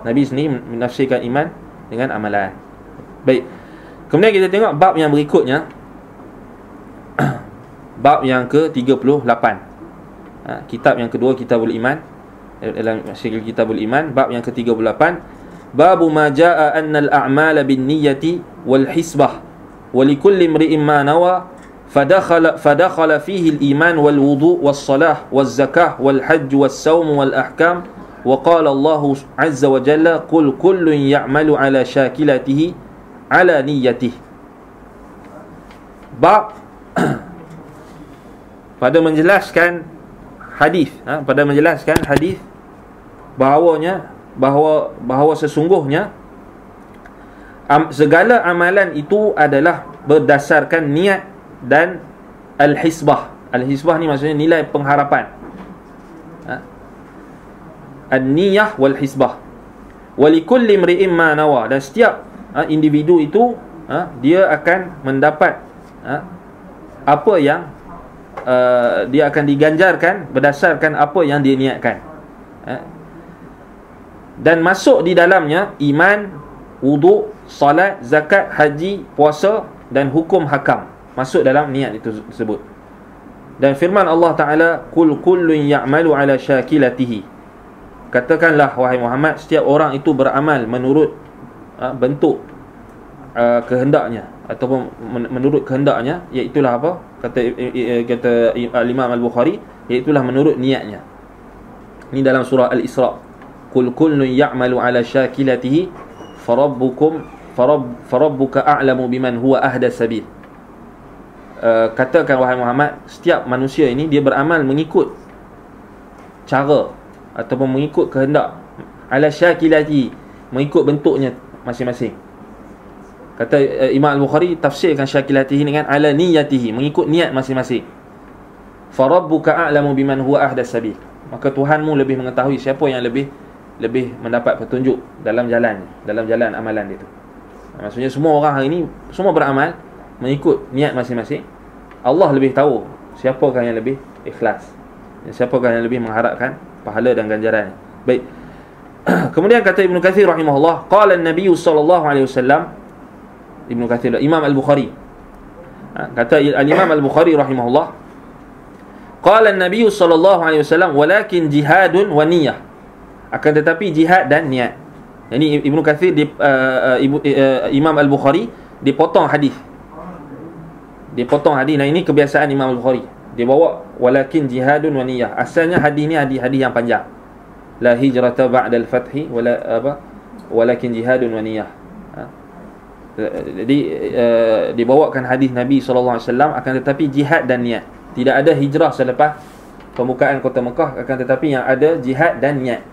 Nabi sendiri menafsirkan iman dengan amalan. Baik. Kemudian kita tengok bab yang berikutnya. Bab yang ke tiga puluh lapan. Ha, kitab yang kedua, Kitabul Iman. Dalam segi Kitabul Iman, bab yang ke tiga puluh lapan. Babu ma jaa anna al-a'mala bin-niyyati wal hisbah wa likulli imri'in ma nawa fadakhala fadakhala fihi al-iman wal wudu' was salah waz zakah wal hajj was saum wal ahkam wa qala Allah azza wa jalla qul kullun ya'malu ala shakilatihi ala niyyatihi. Bab pada menjelaskan hadis, ha, pada menjelaskan hadis bahawanya bahawa bahawa sesungguhnya am, segala amalan itu adalah berdasarkan niat dan al-hisbah. Al-hisbah ni maksudnya nilai pengharapan. Ha? An-niyah wal hisbah. Wa likulli imri'in ma nawa, dan setiap ha, individu itu ha, dia akan mendapat ha, apa yang uh, dia akan diganjarkan berdasarkan apa yang dia niatkan. Ha? Dan masuk di dalamnya iman, wuduk, salat, zakat, haji, puasa dan hukum hakam. Masuk dalam niat itu tersebut. Dan firman Allah Ta'ala, Qul kullun ya'malu ala syakilatihi. Katakanlah wahai Muhammad, setiap orang itu beramal menurut uh, bentuk uh, kehendaknya, ataupun menurut kehendaknya, iaitulah apa? Kata kata Imam Al-Bukhari, iaitulah menurut niatnya. Ini dalam surah Al-Isra. Qul kullun ya'malu ala syakilatihi farabbukum farab farabbuka a'lamu biman huwa ahda sabil. Uh, katakan wahai Muhammad, setiap manusia ini dia beramal mengikut cara ataupun mengikut kehendak, ala syakilati, mengikut bentuknya masing-masing. Kata uh, Imam Al-Bukhari tafsirkan syakilatihi dengan ala niyatihi, mengikut niat masing-masing. Farabbuka a'lamu biman huwa ahda sabil. Maka Tuhanmu lebih mengetahui siapa yang lebih lebih mendapat petunjuk dalam jalan, dalam jalan amalan dia tu. Maksudnya semua orang hari ini semua beramal mengikut niat masing-masing. Allah lebih tahu siapakah yang lebih ikhlas, siapakah yang lebih mengharapkan pahala dan ganjaran. Baik. Kemudian kata Ibnu Katsir rahimahullah, qala an-nabiy sallallahu alaihi wasallam, Ibnu Katsir, Imam Al-Bukhari. Kata al-Imam Al-Bukhari rahimahullah, qala an-nabiy sallallahu alaihi wasallam walakin jihadun wa niyyah. Akan tetapi jihad dan niat. Jadi Ibnu Katsir di, uh, uh, Ibu, uh, Imam Al-Bukhari dipotong hadis. Dipotong hadis. Nah, ini kebiasaan Imam Al-Bukhari. Dia bawa walakin jihadun wa niyyah. Asalnya hadis ni hadis-hadis yang panjang. La hijrata ba'dal fathi wala apa? Walakin jihadun wa niyyah. Ha? Jadi uh, dibawakan hadis Nabi sallallahu alaihi wasallam, akan tetapi jihad dan niat. Tidak ada hijrah selepas pembukaan kota Mekah, akan tetapi yang ada jihad dan niat.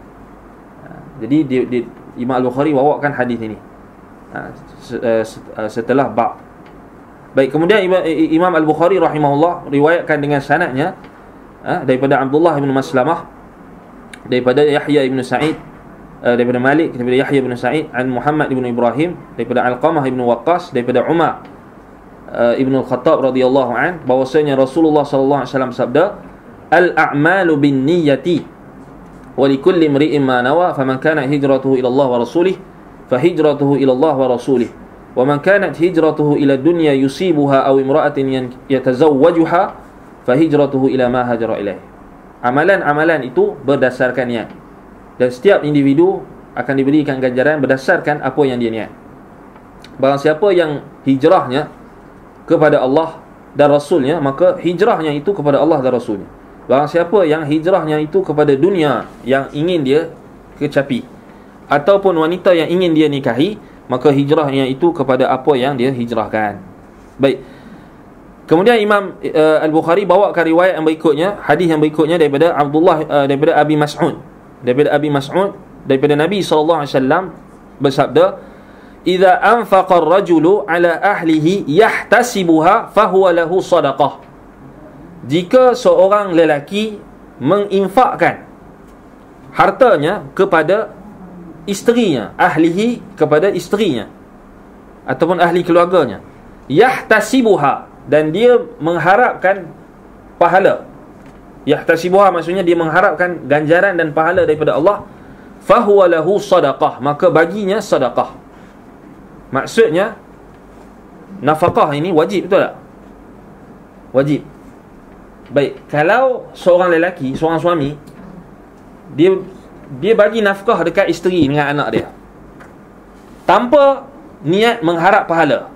Jadi dia, dia, Imam Al-Bukhari bawakan hadis ini ha, setelah bab. Baik, kemudian Imam Al-Bukhari rahimahullah riwayatkan dengan sanadnya ha, daripada Abdullah bin Maslamah, daripada Yahya bin Sa'id, uh, daripada Malik, daripada Yahya bin Sa'id, an Muhammad bin Ibrahim, daripada Alqamah bin Waqqas, daripada Umar uh, ibn Al-Khattab radhiyallahu an, bahwasanya Rasulullah sallallahu alaihi wasallam sabda, al-a'malu bin niyyati wa likulli imri'in ma nawa faman kanat hijratuhu ila Allah wa rasulih fahijratuhu ila Allah wa rasulih wa man kanat hijratuhu ila dunya yusibuha aw imra'atin yatazawwajuha fahijratuhu ila ma hajara ilaih. Amalan-amalan itu berdasarkan niat, dan setiap individu akan diberikan ganjaran berdasarkan apa yang dia niat. Barang siapa yang hijrahnya kepada Allah dan Rasulnya, maka hijrahnya itu kepada Allah dan Rasulnya. Barang siapa yang hijrahnya itu kepada dunia yang ingin dia kecapi, ataupun wanita yang ingin dia nikahi, maka hijrahnya itu kepada apa yang dia hijrahkan. Baik. Kemudian Imam uh, Al-Bukhari bawakan riwayat yang berikutnya, hadis yang berikutnya daripada Abdullah uh, daripada Abi Mas'ud. Daripada Abi Mas'ud, daripada Nabi sallallahu alaihi wasallam bersabda, "Idza anfaqa ar-rajulu ala ahlihi yahtasibuha fahuwa lahu sadaqah." Jika seorang lelaki menginfakkan hartanya kepada isterinya, ahlihi kepada isterinya ataupun ahli keluarganya, yahtasibuha, dan dia mengharapkan pahala. Yahtasibuha maksudnya dia mengharapkan ganjaran dan pahala daripada Allah. fahuwa lahu sadaqah, maka baginya sedekah. Maksudnya nafkah ini wajib, betul tak? Wajib. Baik, kalau seorang lelaki, seorang suami, dia dia bagi nafkah dekat isteri dengan anak dia tanpa niat mengharap pahala,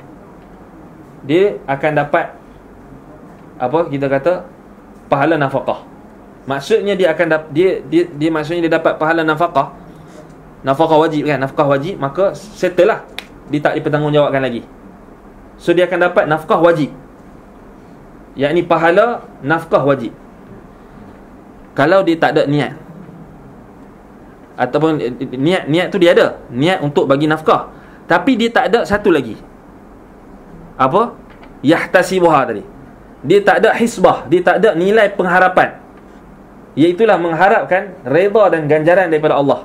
dia akan dapat apa kita kata pahala nafkah. Maksudnya dia akan dap, dia, dia dia maksudnya dia dapat pahala nafkah. Nafkah wajib kan, nafkah wajib, maka settle lah, dia tak dipertanggungjawabkan lagi. So dia akan dapat nafkah wajib, yakni pahala nafkah wajib. Kalau dia tak ada niat, ataupun niat niat tu dia ada niat untuk bagi nafkah, tapi dia tak ada satu lagi, apa? Yahtasibuha tadi. Dia tak ada hisbah, dia tak ada nilai pengharapan, iaitulah mengharapkan redha dan ganjaran daripada Allah.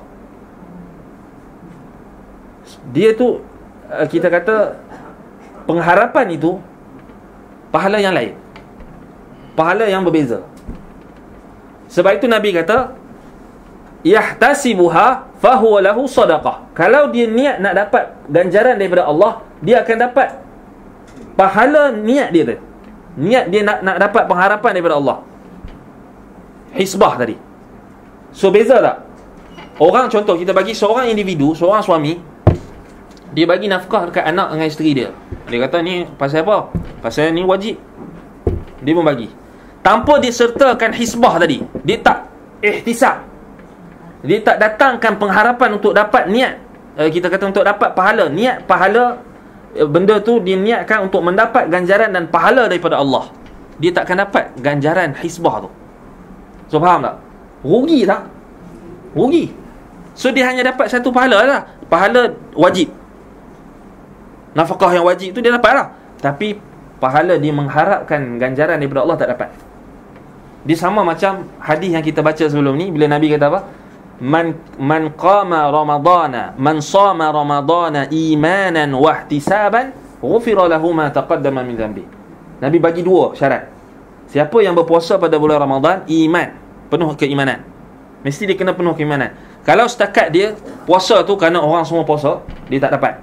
Dia tu kita kata pengharapan itu pahala yang lain, pahala yang berbeza. Sebab itu Nabi kata yahtasibuha fahuwa lahu sadaqah. Kalau dia niat nak dapat ganjaran daripada Allah, dia akan dapat pahala niat dia tu. Niat dia nak nak dapat pengharapan daripada Allah. Hisbah tadi. So beza tak? Orang, contoh kita bagi seorang individu, seorang suami, dia bagi nafkah dekat anak dengan isteri dia. Dia kata ni pasal apa? Pasal ni wajib. Dia membagi tanpa disertakan hisbah tadi. Dia tak ihtisab, dia tak datangkan pengharapan untuk dapat niat, eh, kita kata untuk dapat pahala. Niat pahala, eh, benda tu dia niatkan untuk mendapat ganjaran dan pahala daripada Allah. Dia takkan dapat ganjaran hisbah tu. So faham tak? Rugi tak? Rugi. So dia hanya dapat satu pahala lah, pahala wajib. Nafkah yang wajib tu dia dapat lah, tapi pahala dia mengharapkan ganjaran daripada Allah tak dapat. Dia sama macam hadis yang kita baca sebelum ni, bila Nabi kata apa? Man man qama ramadana, man sama ramadana imanan wa ihtisaban, ghufira lahu ma taqaddama min dhanbi. Nabi bagi dua syarat. Siapa yang berpuasa pada bulan Ramadan, iman, penuh keimanan, mesti dia kena penuh keimanan. Kalau setakat dia puasa tu kerana orang semua puasa, dia tak dapat.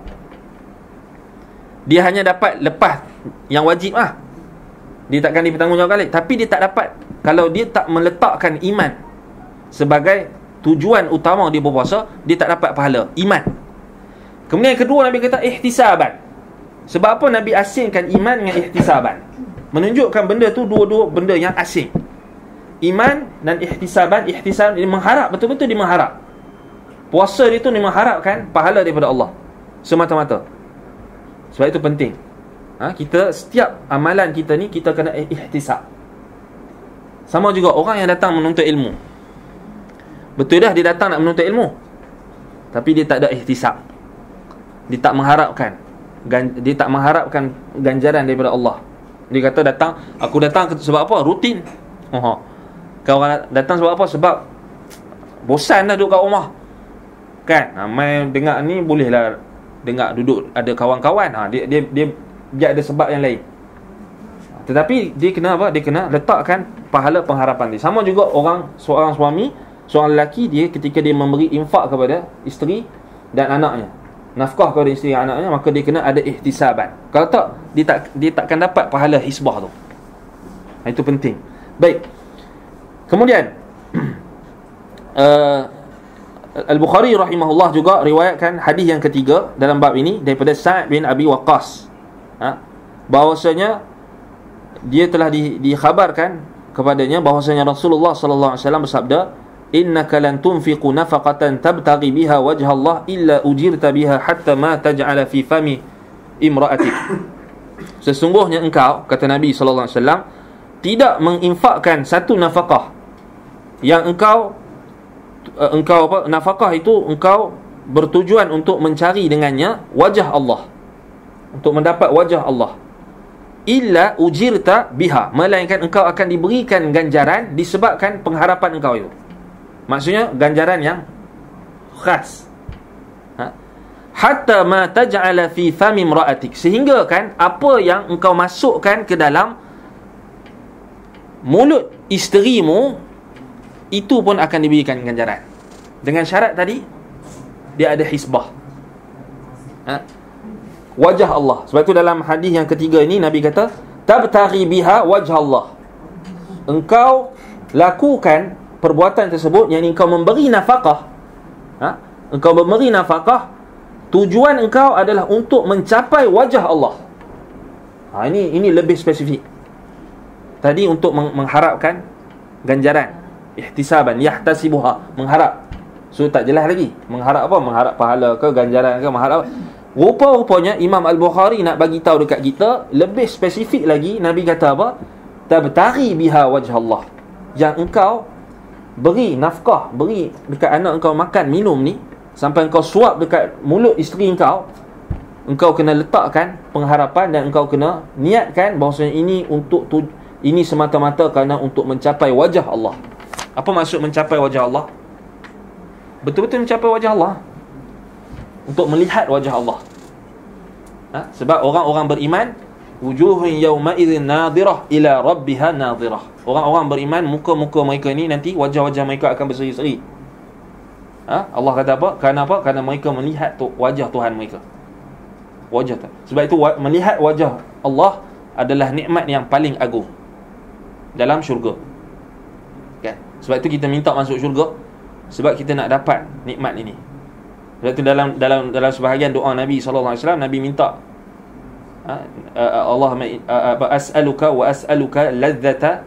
Dia hanya dapat lepas yang wajib lah, dia takkan dipertanggungjawabkan lagi. Tapi dia tak dapat kalau dia tak meletakkan iman sebagai tujuan utama dia berpuasa, dia tak dapat pahala iman. Kemudian yang kedua, Nabi kata ihtisaban. Sebab apa Nabi asingkan iman dengan ihtisaban? Menunjukkan benda tu dua-dua benda yang asing. Iman dan ihtisaban. Ihtisab dia mengharap, betul-betul dia mengharap. Puasa dia tu dia mengharapkan pahala daripada Allah semata-mata. Sebab itu penting, ha, kita setiap amalan kita ni kita kena ihtisab. Sama juga orang yang datang menuntut ilmu. Betul dah dia datang nak menuntut ilmu, tapi dia tak ada ihtisab. Dia tak mengharapkan Dia tak mengharapkan ganjaran daripada Allah. Dia kata datang, aku datang sebab apa? Rutin. Oh, kau orang datang sebab apa? Sebab bosan dah duduk kat rumah, kan? Ha, main dengar ni bolehlah dengar, duduk ada kawan-kawan. Ha, dia, dia, dia, dia ada sebab yang lain. Tetapi dia kena apa? Dia kena letakkan pahala pengharapan dia. Sama juga orang, seorang suami, seorang lelaki, dia ketika dia memberi infak kepada isteri dan anaknya, nafkah kepada isteri dan anaknya, maka dia kena ada ihtisaban. Kalau tak, dia tak dia takkan dapat pahala hisbah tu. Itu penting. Baik. Kemudian uh, Al-Bukhari rahimahullah juga riwayatkan hadis yang ketiga dalam bab ini daripada Sa'ad bin Abi Waqqas, ha? bahawasanya dia telah di, dikhabarkan kepadanya bahawasanya Rasulullah sallallahu alaihi wasallam bersabda, innaka lan tunfiqu nafaqatan tabtaghi biha wajha Allah illa ujirta biha hatta ma taj'ala fi fami imra'atik. Sesungguhnya engkau, kata Nabi sallallahu alaihi wasallam, tidak menginfakkan satu nafkah yang engkau uh, engkau apa nafkah itu engkau bertujuan untuk mencari dengannya wajah Allah, untuk mendapat wajah Allah, illa ujirta biha, melainkan engkau akan diberikan ganjaran disebabkan pengharapan engkau itu. Maksudnya ganjaran yang khas, ha? Hatta ma taj'ala fi fami imra'atik, sehingga kan apa yang engkau masukkan ke dalam mulut isterimu itu pun akan diberikan ganjaran. Dengan syarat tadi dia ada hisbah. Ha? Wajah Allah. Sebab tu dalam hadis yang ketiga ini Nabi kata, tabtaghi biha wajh Allah. Engkau lakukan perbuatan tersebut, yang engkau memberi nafkah. Ha? Engkau memberi nafkah, tujuan engkau adalah untuk mencapai wajah Allah. Ha, ini ini lebih spesifik. Tadi untuk mengharapkan ganjaran, ihtisaban, yahtasibuha, mengharap. So tak jelas lagi. Mengharap apa? Mengharap pahala ke, ganjaran ke, mengharap apa? Rupa-rupanya Imam Al-Bukhari nak bagi tahu dekat kita lebih spesifik lagi. Nabi kata apa? Tabtaghi biha wajh Allah. Yang engkau beri nafkah, beri dekat anak engkau makan minum ni, sampai engkau suap dekat mulut isteri engkau, engkau kena letakkan pengharapan dan engkau kena niatkan bahawasanya ini untuk tu, ini semata-mata kerana untuk mencapai wajah Allah. Apa maksud mencapai wajah Allah? Betul-betul mencapai wajah Allah, untuk melihat wajah Allah. Ha? Sebab orang-orang beriman, wujuhun yawma idzin nadhirah ila rabbiha nadhirah. Orang-orang beriman, muka-muka mereka ni nanti wajah-wajah mereka akan berseri-seri. Ha? Allah kata apa? Kerana apa? Kerana mereka melihat tu, wajah Tuhan mereka. Wajah tu. Sebab itu melihat wajah Allah adalah nikmat yang paling agung dalam syurga. Kan? Sebab itu kita minta masuk syurga, sebab kita nak dapat nikmat ini. Sebab itu dalam dalam dalam sebahagian doa Nabi sallallahu alaihi wasallam, Nabi minta, ha, Allahumma as'aluka wa as'aluka ladzata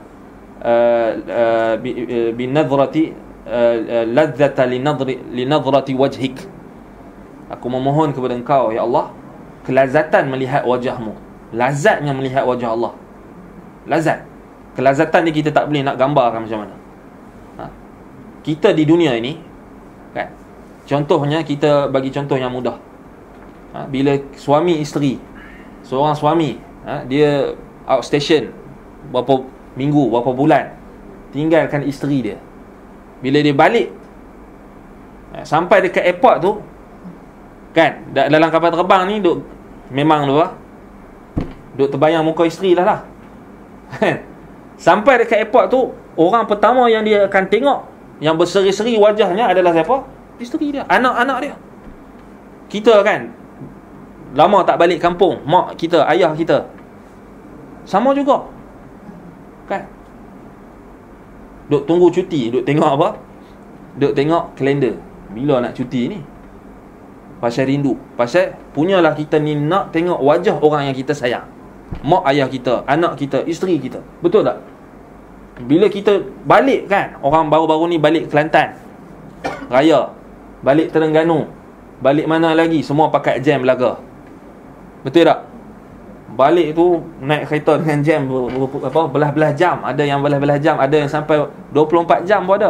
bi nadrati ladzata li nadri li nadrati wajhik. Aku memohon kepada engkau ya Allah kelazatan melihat wajahmu, lazatnya melihat wajah Allah. Lazat, kelazatan ni kita tak boleh nak gambarkan macam mana. Ha? Kita di dunia ini kan, contohnya kita bagi contoh yang mudah. Ha? Bila suami isteri, seorang suami, ha, dia outstation berapa minggu, berapa bulan, tinggalkan isteri dia. Bila dia balik, ha, sampai dekat airport tu kan, dalam kapal terbang ni duk, memang tu lah, duk terbayang muka isteri lah lah. Sampai dekat airport tu, orang pertama yang dia akan tengok, yang berseri-seri wajahnya adalah siapa? Isteri dia, anak-anak dia. Kita kan lama tak balik kampung, mak kita, ayah kita sama juga kan, duk tunggu cuti, duk tengok apa? Duk tengok kalender, bila nak cuti ni. Pasal rindu, pasal punyalah kita ni nak tengok wajah orang yang kita sayang, mak ayah kita, anak kita, isteri kita. Betul tak? Bila kita balik kan, orang baru-baru ni balik Kelantan Raya, balik Terengganu, balik mana lagi, semua pakai jam belaga. Betul tak? Balik tu naik kereta dengan jam apa, belah-belah jam. Ada yang belah-belah jam, ada yang sampai dua puluh empat jam pun ada.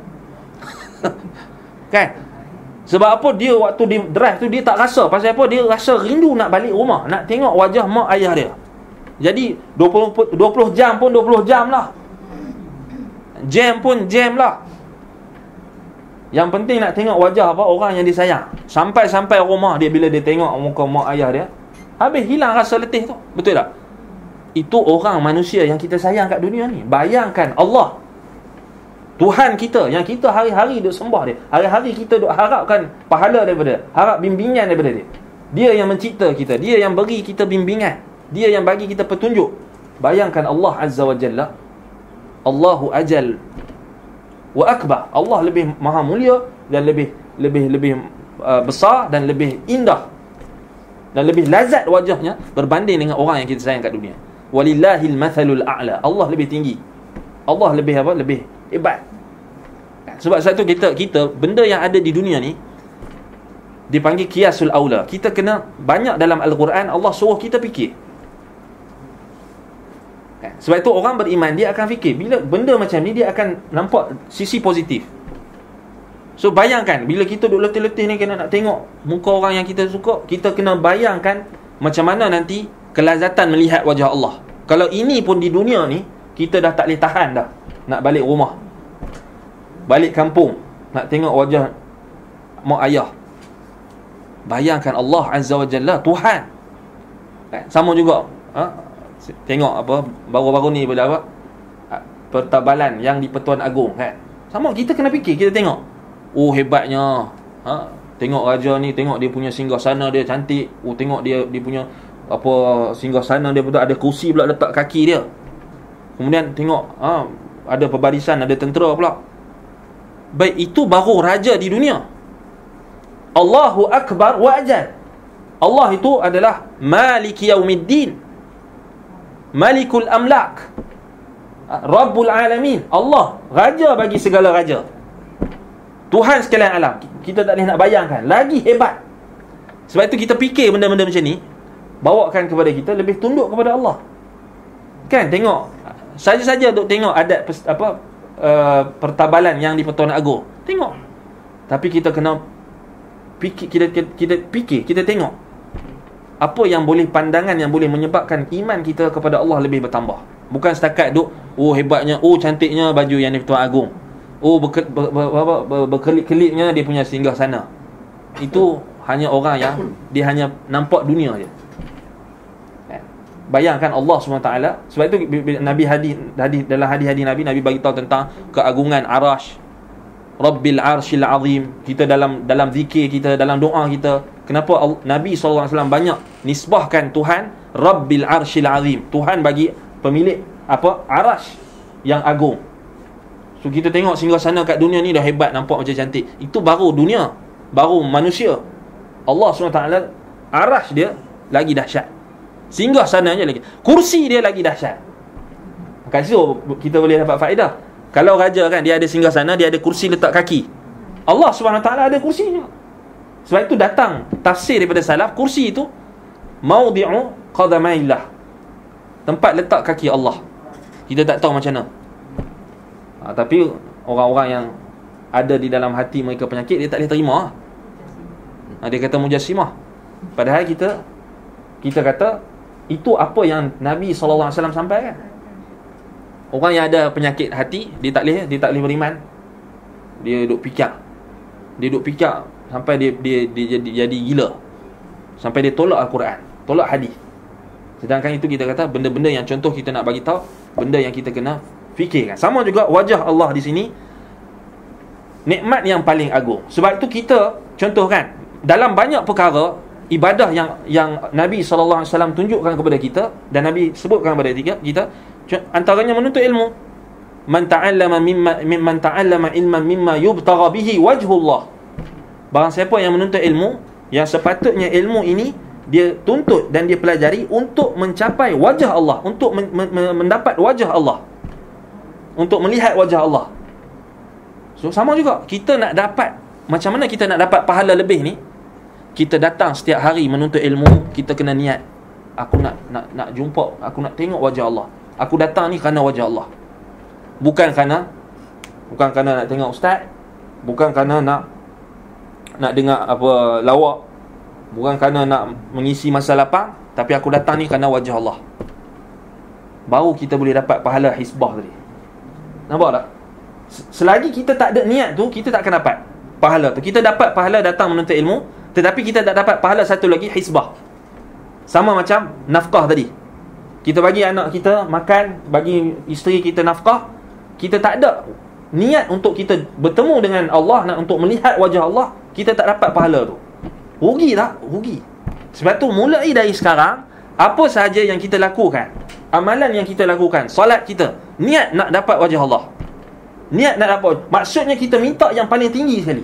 Kan? Sebab apa? Dia waktu dia drive tu dia tak rasa. Pasal apa? Dia rasa rindu nak balik rumah, nak tengok wajah mak ayah dia. Jadi dua puluh jam pun dua puluh jam lah, jam pun jam lah. Yang penting nak tengok wajah apa, orang yang disayang. Sampai-sampai rumah dia, bila dia tengok muka mak ayah dia, habis hilang rasa letih tu. Betul tak? Itu orang manusia yang kita sayang kat dunia ni. Bayangkan Allah, Tuhan kita, yang kita hari-hari duk sembah dia, hari-hari kita duk harapkan pahala daripada dia, harap bimbingan daripada dia. Dia yang mencipta kita, dia yang beri kita bimbingan, dia yang bagi kita petunjuk. Bayangkan Allah Azza wa Jalla, Allahu ajal wa akbar. Allah lebih maha mulia dan lebih lebih lebih uh, besar dan lebih indah dan lebih lazat wajahnya berbanding dengan orang yang kita sayang kat dunia. Walillahil mathalul a'la. Allah lebih tinggi, Allah lebih apa? Lebih hebat. Sebab satu kita kita benda yang ada di dunia ni dipanggil qiyasul aula. Kita kena banyak dalam Al-Quran Allah suruh kita fikir. Sebab itu orang beriman dia akan fikir, bila benda macam ni dia akan nampak sisi positif. So bayangkan bila kita duduk letih-letih ni, kena nak tengok muka orang yang kita suka, kita kena bayangkan macam mana nanti kelazatan melihat wajah Allah. Kalau ini pun di dunia ni kita dah tak boleh tahan dah nak balik rumah, balik kampung, nak tengok wajah mak ayah. Bayangkan Allah Azza wa Jalla, Tuhan. Sama juga, ha? Tengok apa baru-baru ni bila apa pertabalan yang di Pertuan Agong kan. Sama, kita kena fikir, kita tengok Oh hebatnya. Ha, tengok raja ni, tengok dia punya singgasana dia cantik. Oh tengok dia dia punya apa singgasana dia betul ada kursi pula letak kaki dia. Kemudian tengok ha, ada perbarisan, ada tentera pula. Baik, itu baru raja di dunia. Allahu Akbar wa ajal. Allah itu adalah Maliki Yaumiddin, Malikul Amlak, Rabbul Alamin. Allah raja bagi segala raja, Tuhan sekalian alam. Kita tak boleh nak bayangkan, lagi hebat. Sebab itu kita fikir benda-benda macam ni, bawakan kepada kita lebih tunduk kepada Allah. Kan tengok saja-saja duk tengok adat apa uh, pertabalan yang di Pertuan Agong. Tengok. Tapi kita kena fikir, kita, kita kita fikir, kita tengok apa yang boleh, pandangan yang boleh menyebabkan iman kita kepada Allah lebih bertambah. Bukan setakat duk oh hebatnya, oh cantiknya baju yang di Pertuan Agong. Oh berke, ber, ber, ber, ber, berkelip-kelipnya dia punya singgah sana. Itu hanya orang yang dia hanya nampak dunia je. Bayangkan Allah subhanahu wa taala. Sebab itu Nabi hadis hadis dalam hadis-hadis Nabi Nabi bagi tahu tentang keagungan Arash, Rabbil Arshil Azim. Kita dalam dalam zikir kita, dalam doa kita, kenapa Nabi sallallahu alaihi wasallam banyak nisbahkan Tuhan Rabbil Arshil Azim, Tuhan bagi pemilik apa Arash yang agung. So kita tengok singgasana kat dunia ni dah hebat, nampak macam cantik. Itu baru dunia, baru manusia. Allah subhanahu wa taala Arash dia lagi dahsyat. Singgah sananya lagi, kursi dia lagi dahsyat. Kat situ kita boleh dapat faedah. Kalau raja kan dia ada singgah sana, dia ada kursi letak kaki. Allah Subhanahu Wa Taala ada kursinya. Sebab itu datang tafsir daripada salaf, kursi itu maudi'u qadamaillah, tempat letak kaki Allah. Kita tak tahu macam mana. Ha, tapi orang-orang yang ada di dalam hati mereka penyakit, dia tak boleh terima. Ha, dia kata mujassimah. Padahal kita kita kata itu apa yang Nabi sallallahu alaihi wasallam sampaikan. Orang yang ada penyakit hati, dia tak boleh dia tak boleh beriman. Dia duk fikir. Dia duk fikir sampai dia dia, dia jadi jadi gila. Sampai dia tolak Al-Quran, tolak hadis. Sedangkan itu kita kata benda-benda yang contoh kita nak bagi tahu, benda yang kita kena fikirkan. Sama juga wajah Allah di sini nikmat yang paling agung. Sebab itu kita contohkan dalam banyak perkara ibadah yang yang Nabi sallallahu alaihi wasallam tunjukkan kepada kita dan Nabi sebutkan kepada kita, kita antaranya menuntut ilmu. Man ta'allama mimma mimman ta'allama ilman mimma yubtagha bihi wajhullah. Barang siapa yang menuntut ilmu, yang sepatutnya ilmu ini dia tuntut dan dia pelajari untuk mencapai wajah Allah, untuk men- men- mendapat wajah Allah, untuk melihat wajah Allah. So sama juga kita nak dapat, macam mana kita nak dapat pahala lebih ni? Kita datang setiap hari menuntut ilmu, kita kena niat, aku nak nak nak jumpa, aku nak tengok wajah Allah. Aku datang ni kerana wajah Allah. Bukan kerana bukan kerana nak tengok ustaz, bukan kerana nak nak dengar apa lawak, bukan kerana nak mengisi masa lapang, tapi aku datang ni kerana wajah Allah. Baru kita boleh dapat pahala hisbah tadi. Nampak tak? Selagi kita tak ada niat tu, kita tak akan dapat pahala tu. Kita dapat pahala datang menuntut ilmu, tetapi kita tak dapat pahala satu lagi, hisbah. Sama macam nafkah tadi. Kita bagi anak kita makan, bagi isteri kita nafkah, kita tak ada niat untuk kita bertemu dengan Allah, nak untuk melihat wajah Allah, kita tak dapat pahala tu. Rugi tak? Rugi. Sebab tu mulai dari sekarang, apa sahaja yang kita lakukan, amalan yang kita lakukan, solat kita, niat nak dapat wajah Allah, niat nak dapat, maksudnya kita minta yang paling tinggi sekali.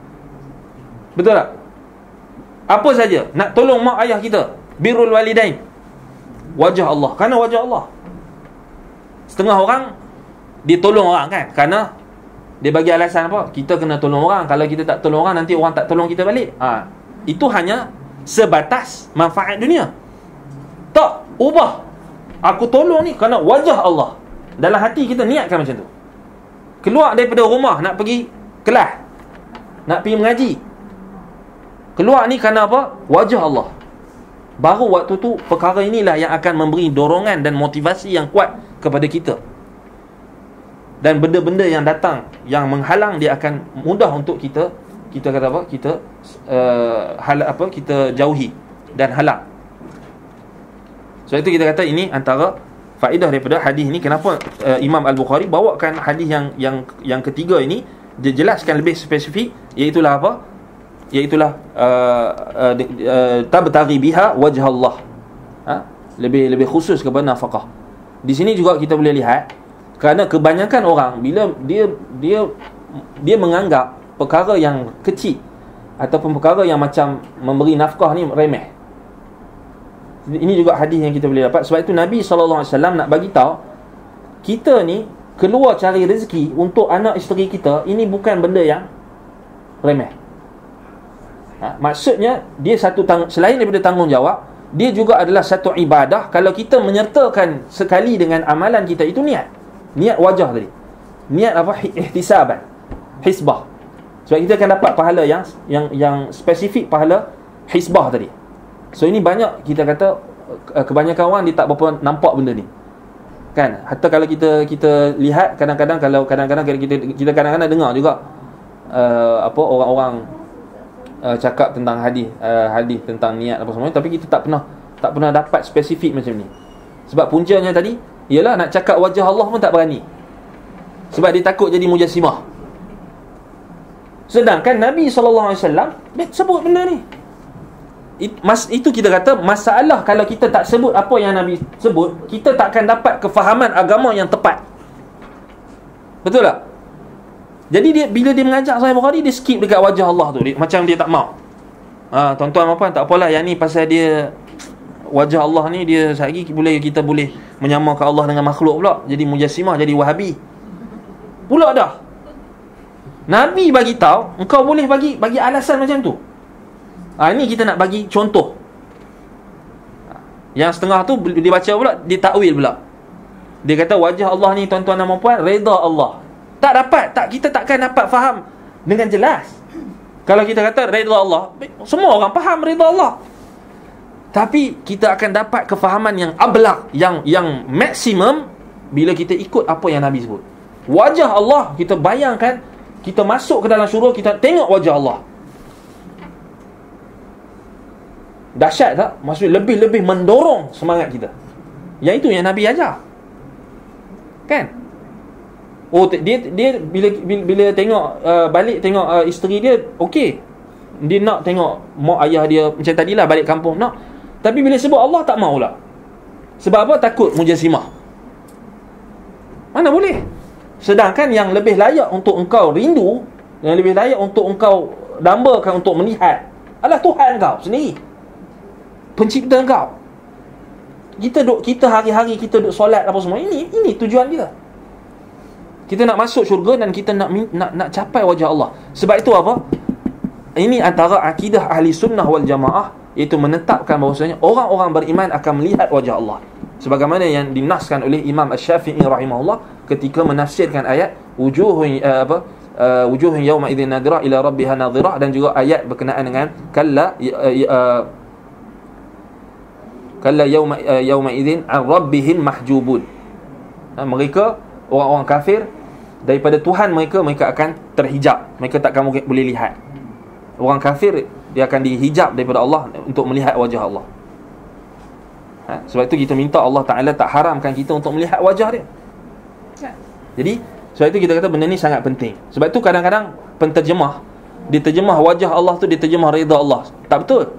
Betul tak? Apa saja, nak tolong mak ayah kita, birrul walidain, wajah Allah, kerana wajah Allah. Setengah orang dia tolong orang kan, kerana dia bagi alasan apa? Kita kena tolong orang. Kalau kita tak tolong orang, nanti orang tak tolong kita balik. ha, Itu hanya sebatas manfaat dunia. Tak, ubah. Aku tolong ni kerana wajah Allah. Dalam hati kita niatkan macam tu. Keluar daripada rumah nak pergi kelas, nak pergi mengaji, keluar ni kerana apa? Wajah Allah. Baru waktu tu perkara inilah yang akan memberi dorongan dan motivasi yang kuat kepada kita. Dan benda-benda yang datang, yang menghalang, dia akan mudah untuk kita, kita kata apa? Kita uh, hal apa? Kita jauhi dan halang. Sebab itu kita kata ini antara faedah daripada hadis ini. Kenapa uh, Imam Al-Bukhari bawakan hadis yang yang yang ketiga ini dia jelaskan lebih spesifik, iaitulah apa? Iaitulah uh, uh, uh, tabtaghi biha wajh Allah. Ha? Lebih lebih khusus kepada nafkah. Di sini juga kita boleh lihat, kerana kebanyakan orang bila dia dia dia menganggap perkara yang kecil ataupun perkara yang macam memberi nafkah ni remeh. Ini juga hadis yang kita boleh dapat. Sebab itu Nabi sallallahu alaihi wasallam nak bagi tahu kita ni keluar cari rezeki untuk anak isteri kita, ini bukan benda yang remeh. Ha, maksudnya dia satu tang- selain daripada tanggungjawab, dia juga adalah satu ibadah. Kalau kita menyertakan sekali dengan amalan kita, itu niat. Niat wajah tadi. Niat apa? Ihtisaban. Hisbah. Sebab kita akan dapat pahala yang yang yang spesifik, pahala hisbah tadi. So ini banyak kita kata kebanyakan orang dia tak berapa nampak benda ni. Kan? Hatta kalau kita kita lihat kadang-kadang kalau kadang-kadang kita kita kadang-kadang dengar juga uh, apa orang-orang Uh, cakap tentang hadis uh, hadis tentang niat apa semua, tapi kita tak pernah tak pernah dapat spesifik macam ni. Sebab puncanya tadi ialah nak cakap wajah Allah pun tak berani, sebab dia takut jadi mujassimah. Sedangkan Nabi sallallahu alaihi wasallam sebut benda ni. It, mas, itu kita kata masalah kalau kita tak sebut apa yang Nabi sebut, kita takkan dapat kefahaman agama yang tepat. Betul tak? Jadi dia bila dia mengajak Sahih Bukhari, dia skip dekat wajah Allah tu, dia, macam dia tak mau. Ha, tuan-tuan apa tak apalah, yang ni pasal dia wajah Allah ni, dia sehari boleh kita boleh menyamakan Allah dengan makhluk pula, jadi mujassimah, jadi wahabi. Pula dah. Nabi bagi tahu engkau boleh bagi bagi alasan macam tu. Ha, ini kita nak bagi contoh. Yang setengah tu dia baca pula, dia takwil pula. Dia kata wajah Allah ni tuan-tuan dan puan, redha Allah. Tak dapat, tak, kita takkan dapat faham dengan jelas. Kalau kita kata redha Allah, semua orang faham redha Allah. Tapi kita akan dapat kefahaman yang ablaq, yang yang maksimum bila kita ikut apa yang Nabi sebut. Wajah Allah, kita bayangkan kita masuk ke dalam syurga, kita tengok wajah Allah. Dahsyat tak? Maksudnya lebih-lebih mendorong semangat kita. Yang itu yang Nabi ajar. Kan? Oh, dia dia bila bila, bila tengok uh, balik tengok uh, isteri dia, okey. Dia nak tengok mak ayah dia macam tadilah balik kampung nak. Tapi bila sebut Allah tak maulah. Sebab apa? Takut mujassimah. Mana boleh? Sedangkan yang lebih layak untuk engkau rindu, yang lebih layak untuk engkau dambakan untuk melihat adalah Tuhan kau sendiri. Pencipta engkau. Kita duk kita hari-hari kita duk solat apa semua. Ini ini tujuan kita. Kita nak masuk syurga dan kita nak nak nak capai wajah Allah. Sebab itu apa? Ini antara akidah ahli sunnah wal jamaah, iaitu menetapkan bahawasanya orang-orang beriman akan melihat wajah Allah. Sebagaimana yang dinaskan oleh Imam Asy-Syafi'i rahimahullah ketika menafsirkan ayat wujuhun uh, apa uh, wujuhun yawma idzin nadira ila rabbiha nadhirah, dan juga ayat berkenaan dengan kalla uh, kalla yawma uh, yawma idzin an rabbihim mahjubun. Ha, mereka orang-orang kafir daripada Tuhan mereka, mereka akan terhijab. Mereka takkan boleh lihat. Orang kafir, dia akan dihijab daripada Allah untuk melihat wajah Allah. Ha? Sebab itu kita minta Allah Ta'ala tak haramkan kita untuk melihat wajah dia. Ya. Jadi, sebab itu kita kata benda ni sangat penting. Sebab itu kadang-kadang penterjemah, dia terjemah wajah Allah tu, dia terjemah redha Allah. Tak betul.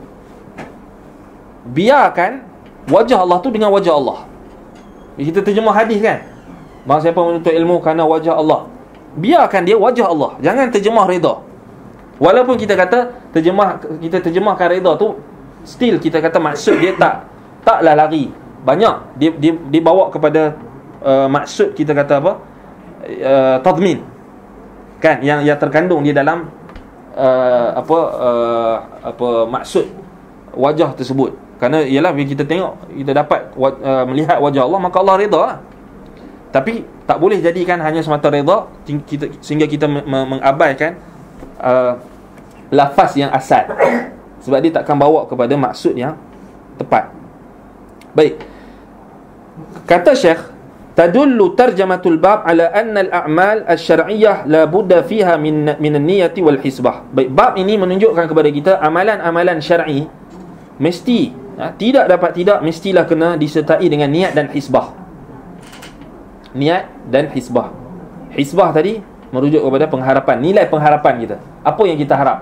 Biarkan wajah Allah tu dengan wajah Allah. Kita terjemah hadis kan, bahawa siapa menuntut ilmu kerana wajah Allah, biarkan dia wajah Allah, jangan terjemah redha. Walaupun kita kata terjemah, kita terjemahkan redha tu, still kita kata maksud dia tak taklah lari banyak, dia dia dibawa kepada uh, maksud kita kata apa, uh, tadmin kan, yang yang terkandung di dalam uh, apa uh, apa maksud wajah tersebut. Kerana ialah bila kita tengok, kita dapat uh, melihat wajah Allah, maka Allah redha lah. Tapi tak boleh jadikan hanya semata redha kita, sehingga kita mengabaikan uh, lafaz yang asal, sebab dia takkan bawa kepada maksud yang tepat. Baik, kata Syekh, tadullu tarjamatul bab ala anna al-a'mal asy-syar'iyyah la budda fiha min min an-niyyati wal hisbah. Baik, bab ini menunjukkan kepada kita amalan-amalan syar'i mesti, ha, tidak dapat tidak, mestilah kena disertai dengan niat dan hisbah. Niat dan hisbah. Hisbah tadi merujuk kepada pengharapan, nilai pengharapan kita. Apa yang kita harap?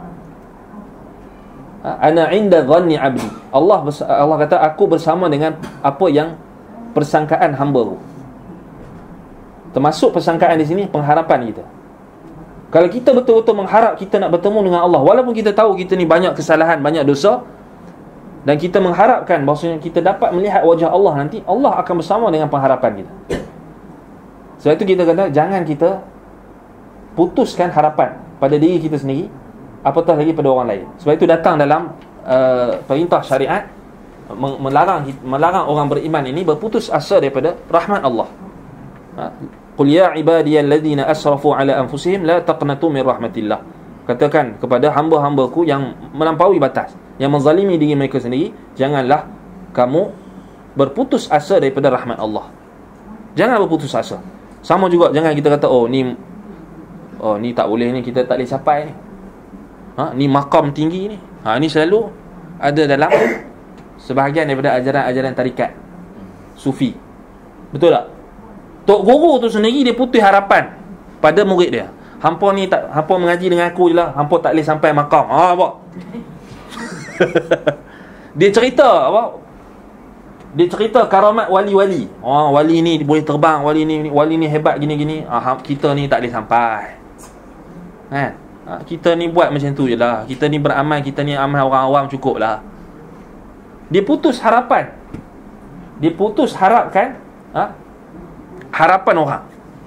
Ana inda dhanni abdi. Allah Allah kata aku bersama dengan apa yang persangkaan hamba-Ku. Termasuk persangkaan di sini pengharapan kita. Kalau kita betul-betul mengharap kita nak bertemu dengan Allah, walaupun kita tahu kita ni banyak kesalahan, banyak dosa, dan kita mengharapkan bahawasanya kita dapat melihat wajah Allah nanti, Allah akan bersama dengan pengharapan kita. Sebab itu kita kata jangan kita putuskan harapan pada diri kita sendiri, apatah lagi pada orang lain. Sebab itu datang dalam uh, perintah syariat melarang melarang orang beriman ini berputus asa daripada rahmat Allah. Ha? Qul ya ibadiyalladzina asrafu ala anfusihim la taqnatu min rahmatillah. Katakan kepada hamba-hambaku yang melampaui batas, yang menzalimi diri mereka sendiri, janganlah kamu berputus asa daripada rahmat Allah. Jangan berputus asa. Sama juga jangan kita kata oh ni oh ni tak boleh ni, kita tak boleh capai ni. Ha, ni maqam tinggi ni. Ha, ni selalu ada dalam sebahagian daripada ajaran-ajaran tarikat sufi. Betul tak? Tok guru tu sendiri dia putus harapan pada murid dia. Hampa ni tak, hampa mengaji dengan aku je lah, hampa tak boleh sampai maqam. Ha apa? Dia cerita apa? Dia cerita karamat wali-wali. Oh, wali ni boleh terbang, wali ni wali ni hebat gini-gini. Ah, kita ni tak boleh sampai. Kan? Ha, kita ni buat macam tu je lah. Kita ni beramal, kita ni amal orang awam cukup lah. Dia putus harapan. Dia putus harapkan ha, harapan orang.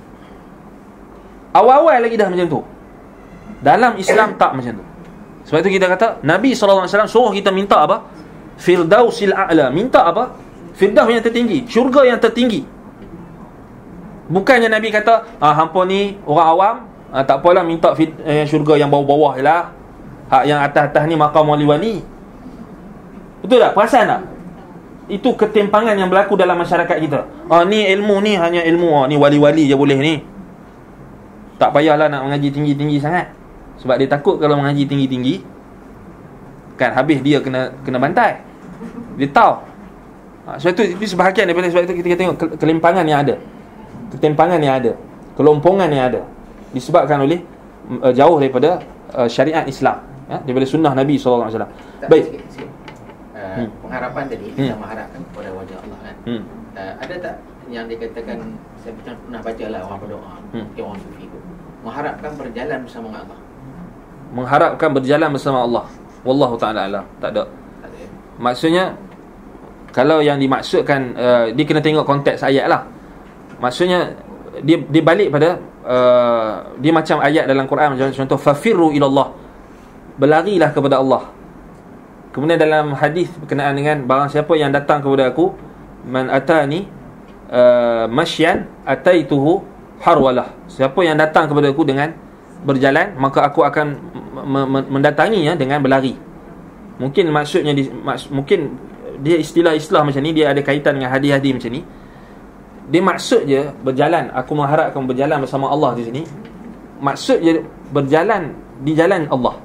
Awal-awal lagi dah macam tu. Dalam Islam tak macam tu. Sebab itu kita kata Nabi sallallahu alaihi wasallam suruh kita minta apa? Firdausil a'la. Minta apa? Firdaus yang tertinggi, syurga yang tertinggi. Bukannya Nabi kata ah, hampa ni orang awam, ah, tak apalah minta fid, eh, syurga yang bawah-bawah je lah. Hak yang atas-atas ni maqam wali-wali. Betul tak? Perasan tak? Itu ketimpangan yang berlaku dalam masyarakat kita. Ah, ni ilmu ni hanya ilmu, ah, ni wali-wali je boleh ni. Tak payahlah nak mengaji tinggi-tinggi sangat. Sebab dia takut kalau mengaji tinggi-tinggi kan habis dia kena kena bantai. Dia tahu. Ha, sebab itu, itu sebahagian daripada sebab itu kita tengok kelimpangan yang ada. Ketimpangan yang ada. Kelompongan yang ada. Disebabkan oleh uh, jauh daripada uh, syariat Islam. Ya? Daripada sunnah Nabi sallallahu alaihi wasallam. Baik. Sikit, sikit. Uh, hmm. Pengharapan tadi hmm. kita mengharapkan kepada wajah Allah kan. Hmm. Uh, ada tak yang dikatakan, saya pernah baca lah orang berdoa, hmm. orang sufi tu, mengharapkan berjalan bersama Allah. Mengharapkan berjalan bersama Allah. Wallahu ta'ala alam. Tak ada. Tak ada. Maksudnya kalau yang dimaksudkan uh, dia kena tengok konteks ayat lah. Maksudnya dia dia balik pada uh, dia macam ayat dalam Quran, macam contoh fafirru ilallah, berlarilah kepada Allah. Kemudian dalam hadis berkenaan dengan barang siapa yang datang kepada aku, man atani uh, masyan ataituhu harwalah. Siapa yang datang kepada aku dengan berjalan, maka aku akan mendatanginya dengan berlari. Mungkin maksudnya di, maks, mungkin dia istilah-istilah macam ni dia ada kaitan dengan hadis-hadis macam ni. Dia maksud je berjalan, aku mengharapkan berjalan bersama Allah di sini. Maksud je berjalan di jalan Allah.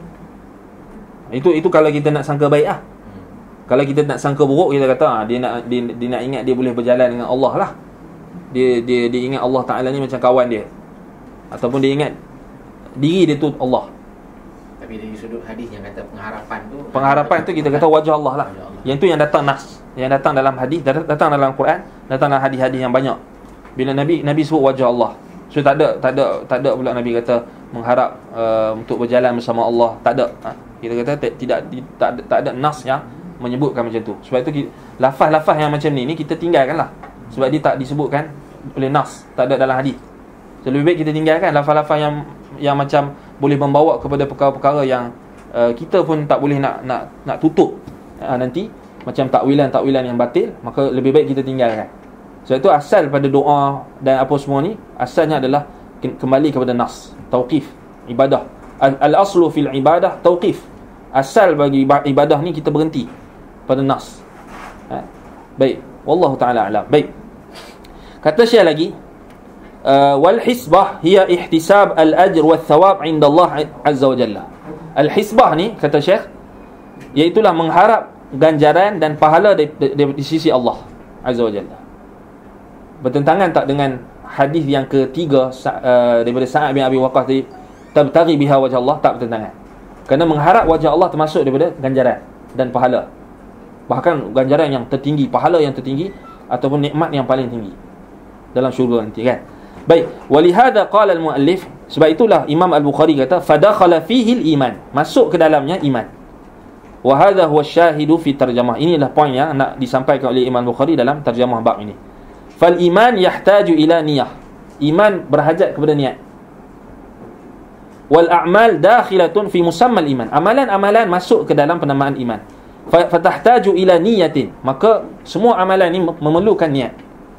Itu itu kalau kita nak sangka baik lah. Kalau kita nak sangka buruk, kita kata ah, dia nak dia, dia nak ingat dia boleh berjalan dengan Allah lah. Dia dia dia ingat Allah Taala ni macam kawan dia. Ataupun dia ingat diri dia tu Allah. Tapi dari sudut hadis yang kata pengharapan tu, pengharapan tu kita kata wajah Allah lah. Wajah Allah. Yang tu yang datang nas, yang datang dalam hadis, datang dalam Quran, datang dalam hadis-hadis yang banyak. Bila Nabi Nabi sebut wajah Allah. So tak ada tak ada tak ada pula Nabi kata mengharap uh, untuk berjalan bersama Allah. Tak ada. Ha? Kita kata t- tidak tak ada, tak ada nas yang menyebutkan macam tu. Sebab itu lafaz-lafaz yang macam ni ni kita tinggalkanlah. Sebab dia tak disebutkan oleh nas, tak ada dalam hadis. So, lebih baik kita tinggalkan lafaz-lafaz yang yang macam boleh membawa kepada perkara-perkara yang uh, kita pun tak boleh nak nak nak tutup uh, nanti macam takwilan-takwilan yang batil, maka lebih baik kita tinggalkan. Sebab itu asal pada doa dan apa semua ni asalnya adalah kembali kepada nas, tauqif ibadah. Al-aslu fil ibadah tauqif. Asal bagi ibadah ni kita berhenti pada nas. Ha? Baik, wallahu taala alam. Baik. Kata Syekh lagi, Uh, wal hisbah hiya ihtisab al ajr wal thawab inda Allah azza wa jalla. Al hisbah ni kata Syekh iaitulah mengharap ganjaran dan pahala di, di, di sisi Allah azza wa jalla. Bertentangan tak dengan hadis yang ketiga uh, daripada Sa'ad bin Abi Waqqas tadi, tabtaghi biha wajh Allah, tak bertentangan. Kerana mengharap wajah Allah termasuk daripada ganjaran dan pahala. Bahkan ganjaran yang tertinggi, pahala yang tertinggi ataupun nikmat yang paling tinggi dalam syurga nanti, kan. Baik, walihada qala al-muallif, sebab itulah Imam Al-Bukhari kata fadakhala fihi al-iman, masuk ke dalamnya iman. Wa hadha huwa asy-syahidu fi tarjamah. Inilah poin yang nak disampaikan oleh Imam Bukhari dalam terjemah bab ini. Fal iman yahtaju ila niyah. Iman berhajat kepada niat. Wal a'mal dakhilatun fi musamma al-iman. Amalan-amalan masuk ke dalam penamaan iman. Fatahtaju ila niyatin. Maka semua amalan ini memerlukan niat.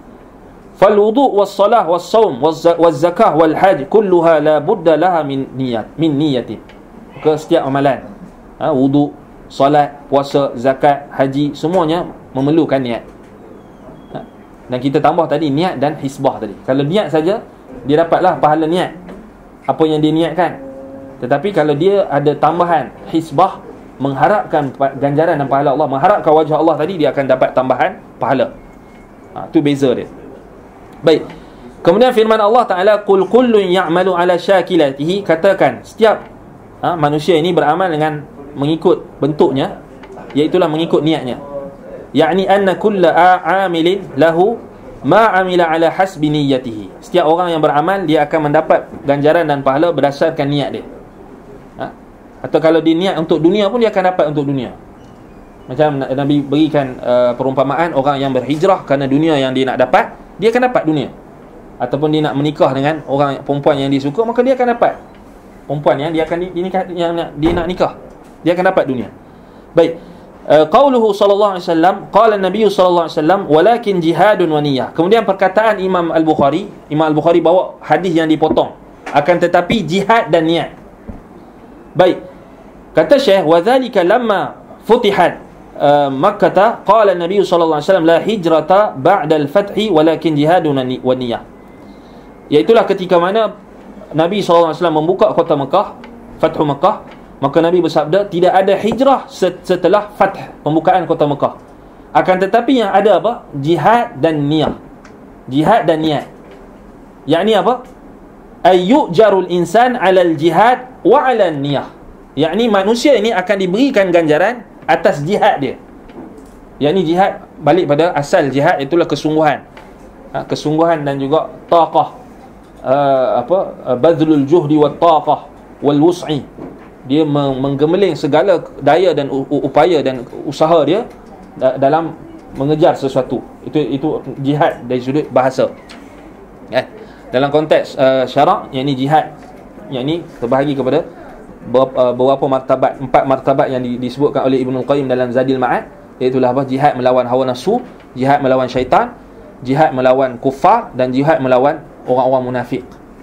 Fal wudu' was salah was saum was zakah wal hajj kulluha la budda laha min niyat, min niyatin. Maka setiap amalan, ha, wudu', solat, puasa, zakat, haji, semuanya memerlukan niat. Ha? Dan kita tambah tadi niat dan hisbah tadi. Kalau niat saja, dia dapatlah pahala niat, apa yang dia niatkan. Tetapi kalau dia ada tambahan hisbah, mengharapkan ganjaran dan pahala Allah, mengharapkan wajah Allah tadi, dia akan dapat tambahan pahala. Ha, tu beza dia. Baik. Kemudian firman Allah Ta'ala, qul kullun ya'malu ala syakilatihi, katakan setiap ha, manusia ini beramal dengan mengikut bentuknya, iaitulah mengikut niatnya. Yakni anna kulla amilin lahu ma amila ala hasbi niyyatihi. Setiap orang yang beramal, dia akan mendapat ganjaran dan pahala berdasarkan niat dia. Ha? Atau kalau dia niat untuk dunia pun, dia akan dapat untuk dunia. Macam Nabi berikan uh, perumpamaan orang yang berhijrah kerana dunia yang dia nak dapat, dia akan dapat dunia. Ataupun dia nak menikah dengan orang perempuan yang dia suka, maka dia akan dapat perempuan yang dia akan dinikah, yang nak, dia nak nikah, dia akan dapat dunia. Baik. Uh, qauluhu sallallahu alaihi wasallam, qala an-nabiy sallallahu alaihi wasallam, walakin jihadun wa niyyah. Kemudian perkataan Imam Al-Bukhari, Imam Al-Bukhari bawa hadis yang dipotong, akan tetapi jihad dan niat. Baik. Kata Syekh, wa dhalika lamma futihat uh, Makkah, qala an-nabiy sallallahu alaihi wasallam, la hijrata ba'da al-fathi walakin jihadun wa niyyah. Iaitulah ketika mana Nabi sallallahu alaihi wasallam membuka kota Mekah, Fathu Mekah, maka Nabi bersabda, tidak ada hijrah setelah fath, pembukaan kota Mekah. Akan tetapi yang ada apa? Jihad dan niyah. Jihad dan niat. Yakni apa? Ayyujarul insan 'alal jihad wa 'alan niyah. Yakni manusia ini akan diberikan ganjaran atas jihad dia. Yakni jihad, balik pada asal jihad, itulah kesungguhan. Ha, kesungguhan dan juga taqah, uh, apa uh, badlul juhdi wat taqah wal wus'i. Dia menggemeling segala daya dan upaya dan usaha dia dalam mengejar sesuatu. Itu itu jihad dari sudut bahasa. Eh, dalam konteks uh, syarak, yakni jihad, yakni terbahagi kepada beberapa martabat, empat martabat yang disebutkan oleh Ibnu Qayyim dalam Zadil Ma'ad, iaitu apa? Jihad melawan hawa nafsu, jihad melawan syaitan, jihad melawan kufar, dan jihad melawan orang-orang munafik.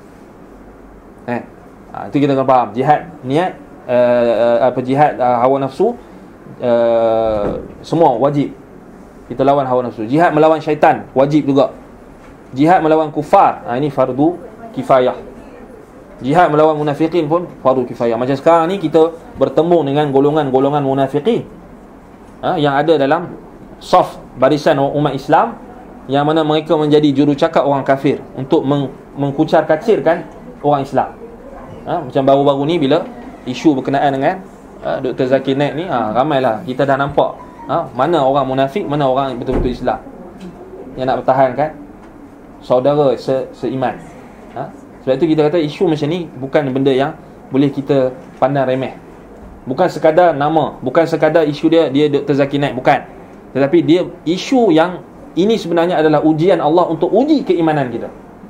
Eh, ha, itu kita kena faham. Jihad niat, uh, apa jihad uh, hawa nafsu, uh, semua wajib kita lawan hawa nafsu. Jihad melawan syaitan wajib juga. Jihad melawan kufar, ha, ini fardu kifayah. Jihad melawan munafikin pun fardu kifayah. Macam sekarang ni kita bertemu dengan golongan-golongan munafikin, ha, yang ada dalam saf barisan umat Islam, yang mana mereka menjadi jurucakap orang kafir untuk meng- mengkucar-kacirkan orang Islam. Ha, macam baru-baru ni bila isu berkenaan dengan uh, Doktor Zakir Naik ni, ha, ramailah kita dah nampak, ha, mana orang munafik, mana orang betul-betul Islam yang nak pertahankan saudara se- seiman. Ha? Sebab itu kita kata isu macam ni bukan benda yang boleh kita pandang remeh. Bukan sekadar nama, bukan sekadar isu dia dia Doktor Zakir Naik, bukan. Tetapi dia isu yang ini sebenarnya adalah ujian Allah untuk uji keimanan kita.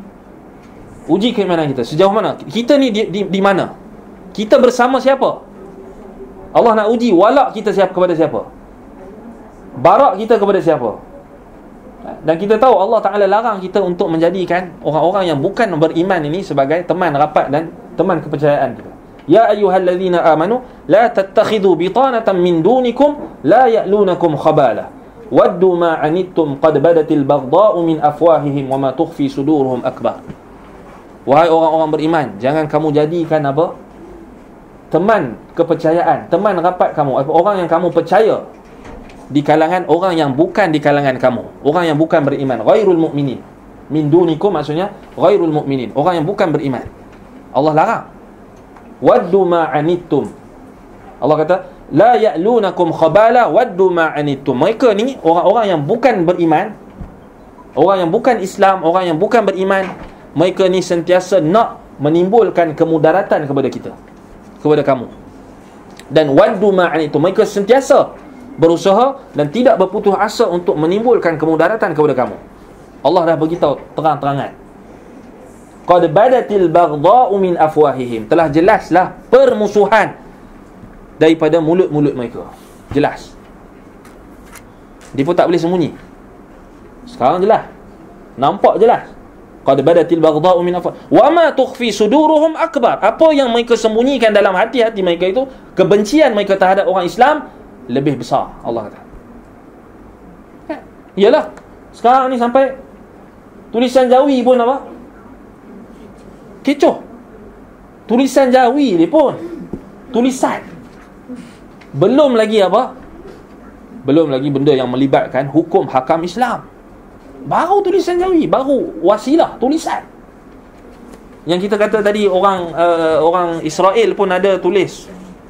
Uji keimanan kita sejauh mana kita ni di, di, di mana, kita bersama siapa. Allah nak uji walak kita siapa, kepada siapa, barak kita kepada siapa. Dan kita tahu Allah Ta'ala larang kita untuk menjadikan orang-orang yang bukan beriman ini sebagai teman rapat dan teman kepercayaan kita. Ya ayyuhallazina amanu la tattakhidhu bitanatan min dunikum la ya'lunakum khabala waddu ma anittum qad badatil baghdha'u min afwahihim wa ma tukhfi sudurhum akbar. Wahai orang-orang beriman, jangan kamu jadikan apa? Teman kepercayaan, teman rapat kamu, orang yang kamu percaya di kalangan orang yang bukan di kalangan kamu, orang yang bukan beriman, ghairul mu'minin. Min dunikum maksudnya ghairul mu'minin, orang yang bukan beriman. Allah larang. Waddu ma anittum. Allah kata la ya'lunakum khabala waddu ma anittum. Mereka ni orang-orang yang bukan beriman, orang yang bukan Islam, orang yang bukan beriman, mereka ni sentiasa nak menimbulkan kemudaratan kepada kita, kepada kamu. Dan waddu ma anittum, mereka sentiasa berusaha dan tidak berputus asa untuk menimbulkan kemudaratan kepada kamu. Allah dah beritahu terang-terangan. Qad badatil baghdha'u min afwahihim. Telah jelaslah permusuhan daripada mulut-mulut mereka. Jelas. Dia pun tak boleh sembunyi. Sekarang jelas. Nampak jelas. Qad badatil baghdha'u min afwahihim. Wa ma tukhfi suduruhum akbar. Apa yang mereka sembunyikan dalam hati-hati mereka itu, kebencian mereka terhadap orang Islam lebih besar, Allah kata. Ya. Yalah. Sekarang ni sampai tulisan Jawi pun apa? Kecoh. Tulisan Jawi dia pun tulisan. Belum lagi apa? Belum lagi benda yang melibatkan hukum hakam Islam. Baru tulisan Jawi, baru wasilah tulisan. Yang kita kata tadi orang uh, orang Israel pun ada tulis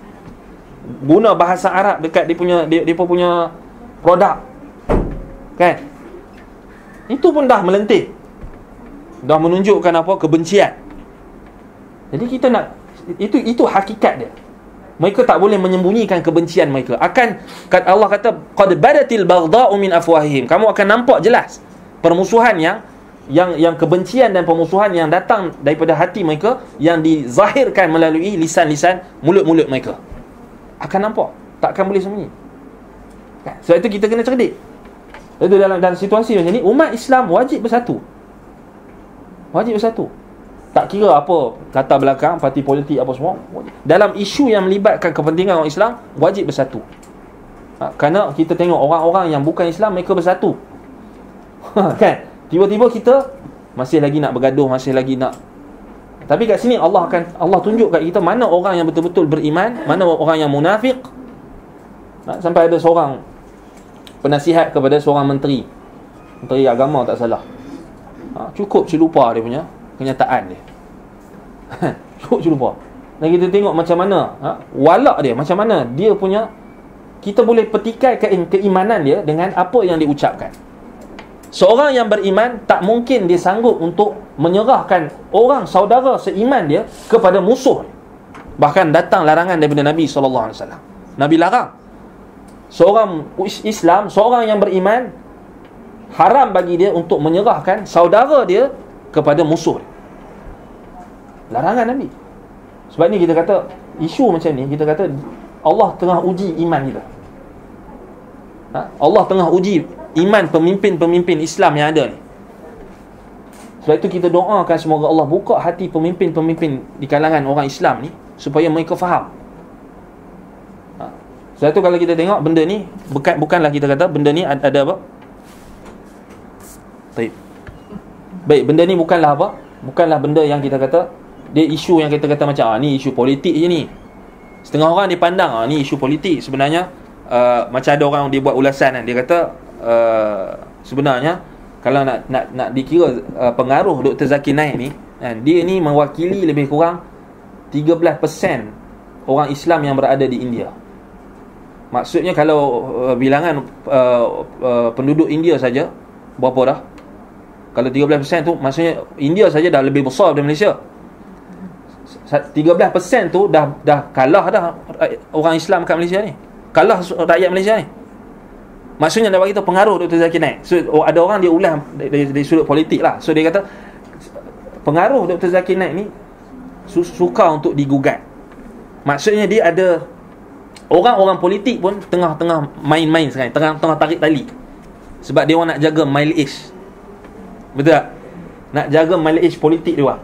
guna bahasa Arab dekat dia punya dia, dia pun punya produk. Kan? Itu pun dah melentik. Dah menunjukkan apa? Kebencian. Jadi kita nak, itu itu hakikat dia. Mereka tak boleh menyembunyikan kebencian mereka. Akan Allah kata qad badatil baghdha'u min afwahihim. Kamu akan nampak jelas permusuhan yang yang yang kebencian dan permusuhan yang datang daripada hati mereka, yang dizahirkan melalui lisan-lisan mulut-mulut mereka. Akan nampak, takkan boleh sembunyi. Kan? Sebab itu kita kena cerdik. Itu dalam dalam situasi macam ni, umat Islam wajib bersatu. Wajib bersatu. Tak kira apa kata belakang, parti politik apa semua, wajib. Dalam isu yang melibatkan kepentingan orang Islam, wajib bersatu. Ha, kerana kita tengok orang-orang yang bukan Islam, mereka bersatu. Kan? Tiba-tiba kita masih lagi nak bergaduh, masih lagi nak. Tapi kat sini Allah akan Allah tunjuk kat kita mana orang yang betul-betul beriman, mana orang yang munafik. Ha, sampai ada seorang penasihat kepada seorang menteri, menteri agama tak salah. Ha, cukup selupa dia punya kenyataan dia. Cukup selupa. Dan kita tengok macam mana ha, walak dia, macam mana dia punya, kita boleh petikai ke, keimanan dia dengan apa yang dia ucapkan. Seorang yang beriman tak mungkin dia sanggup untuk menyerahkan orang saudara seiman dia kepada musuh. Bahkan datang larangan daripada Nabi sallallahu alaihi wasallam. Nabi larang. Seorang Islam, seorang yang beriman, haram bagi dia untuk menyerahkan saudara dia kepada musuh. Larangan Nabi. Sebab ni kita kata isu macam ni, kita kata Allah tengah uji iman kita. Ha? Allah tengah uji iman pemimpin-pemimpin Islam yang ada ni. Sebab itu kita doakan semoga Allah buka hati pemimpin-pemimpin di kalangan orang Islam ni supaya mereka faham. Ha. Sebab itu kalau kita tengok benda ni bukan bukanlah kita kata benda ni ada, ada apa? Baik. Baik, benda ni bukanlah apa? Bukanlah benda yang kita kata dia isu yang kita kata macam ah ni isu politik je ni. Setengah orang dia pandang ah ni isu politik, sebenarnya uh, macam ada orang dia buat ulasan kan, dia kata uh, sebenarnya kalau nak nak nak dikira uh, pengaruh Doktor Zakir Naik ni kan, dia ni mewakili lebih kurang tiga belas peratus orang Islam yang berada di India. Maksudnya kalau uh, bilangan uh, uh, penduduk India saja berapa dah? Kalau tiga belas peratus tu maksudnya India saja dah lebih besar daripada Malaysia. tiga belas peratus tu dah dah kalah dah orang Islam kat Malaysia ni. Kalah rakyat Malaysia ni. Maksudnya nak bagi tahu pengaruh Doktor Zakir Naik. So oh, ada orang dia ulah dari, dari sudut politik lah. So dia kata pengaruh Doktor Zakir Naik ni su- suka untuk digugat. Maksudnya dia ada orang-orang politik pun tengah-tengah main-main sekarang, tengah-tengah tarik tali. Sebab dia orang nak jaga mileage. Betul tak? Nak jaga mileage politik dia orang.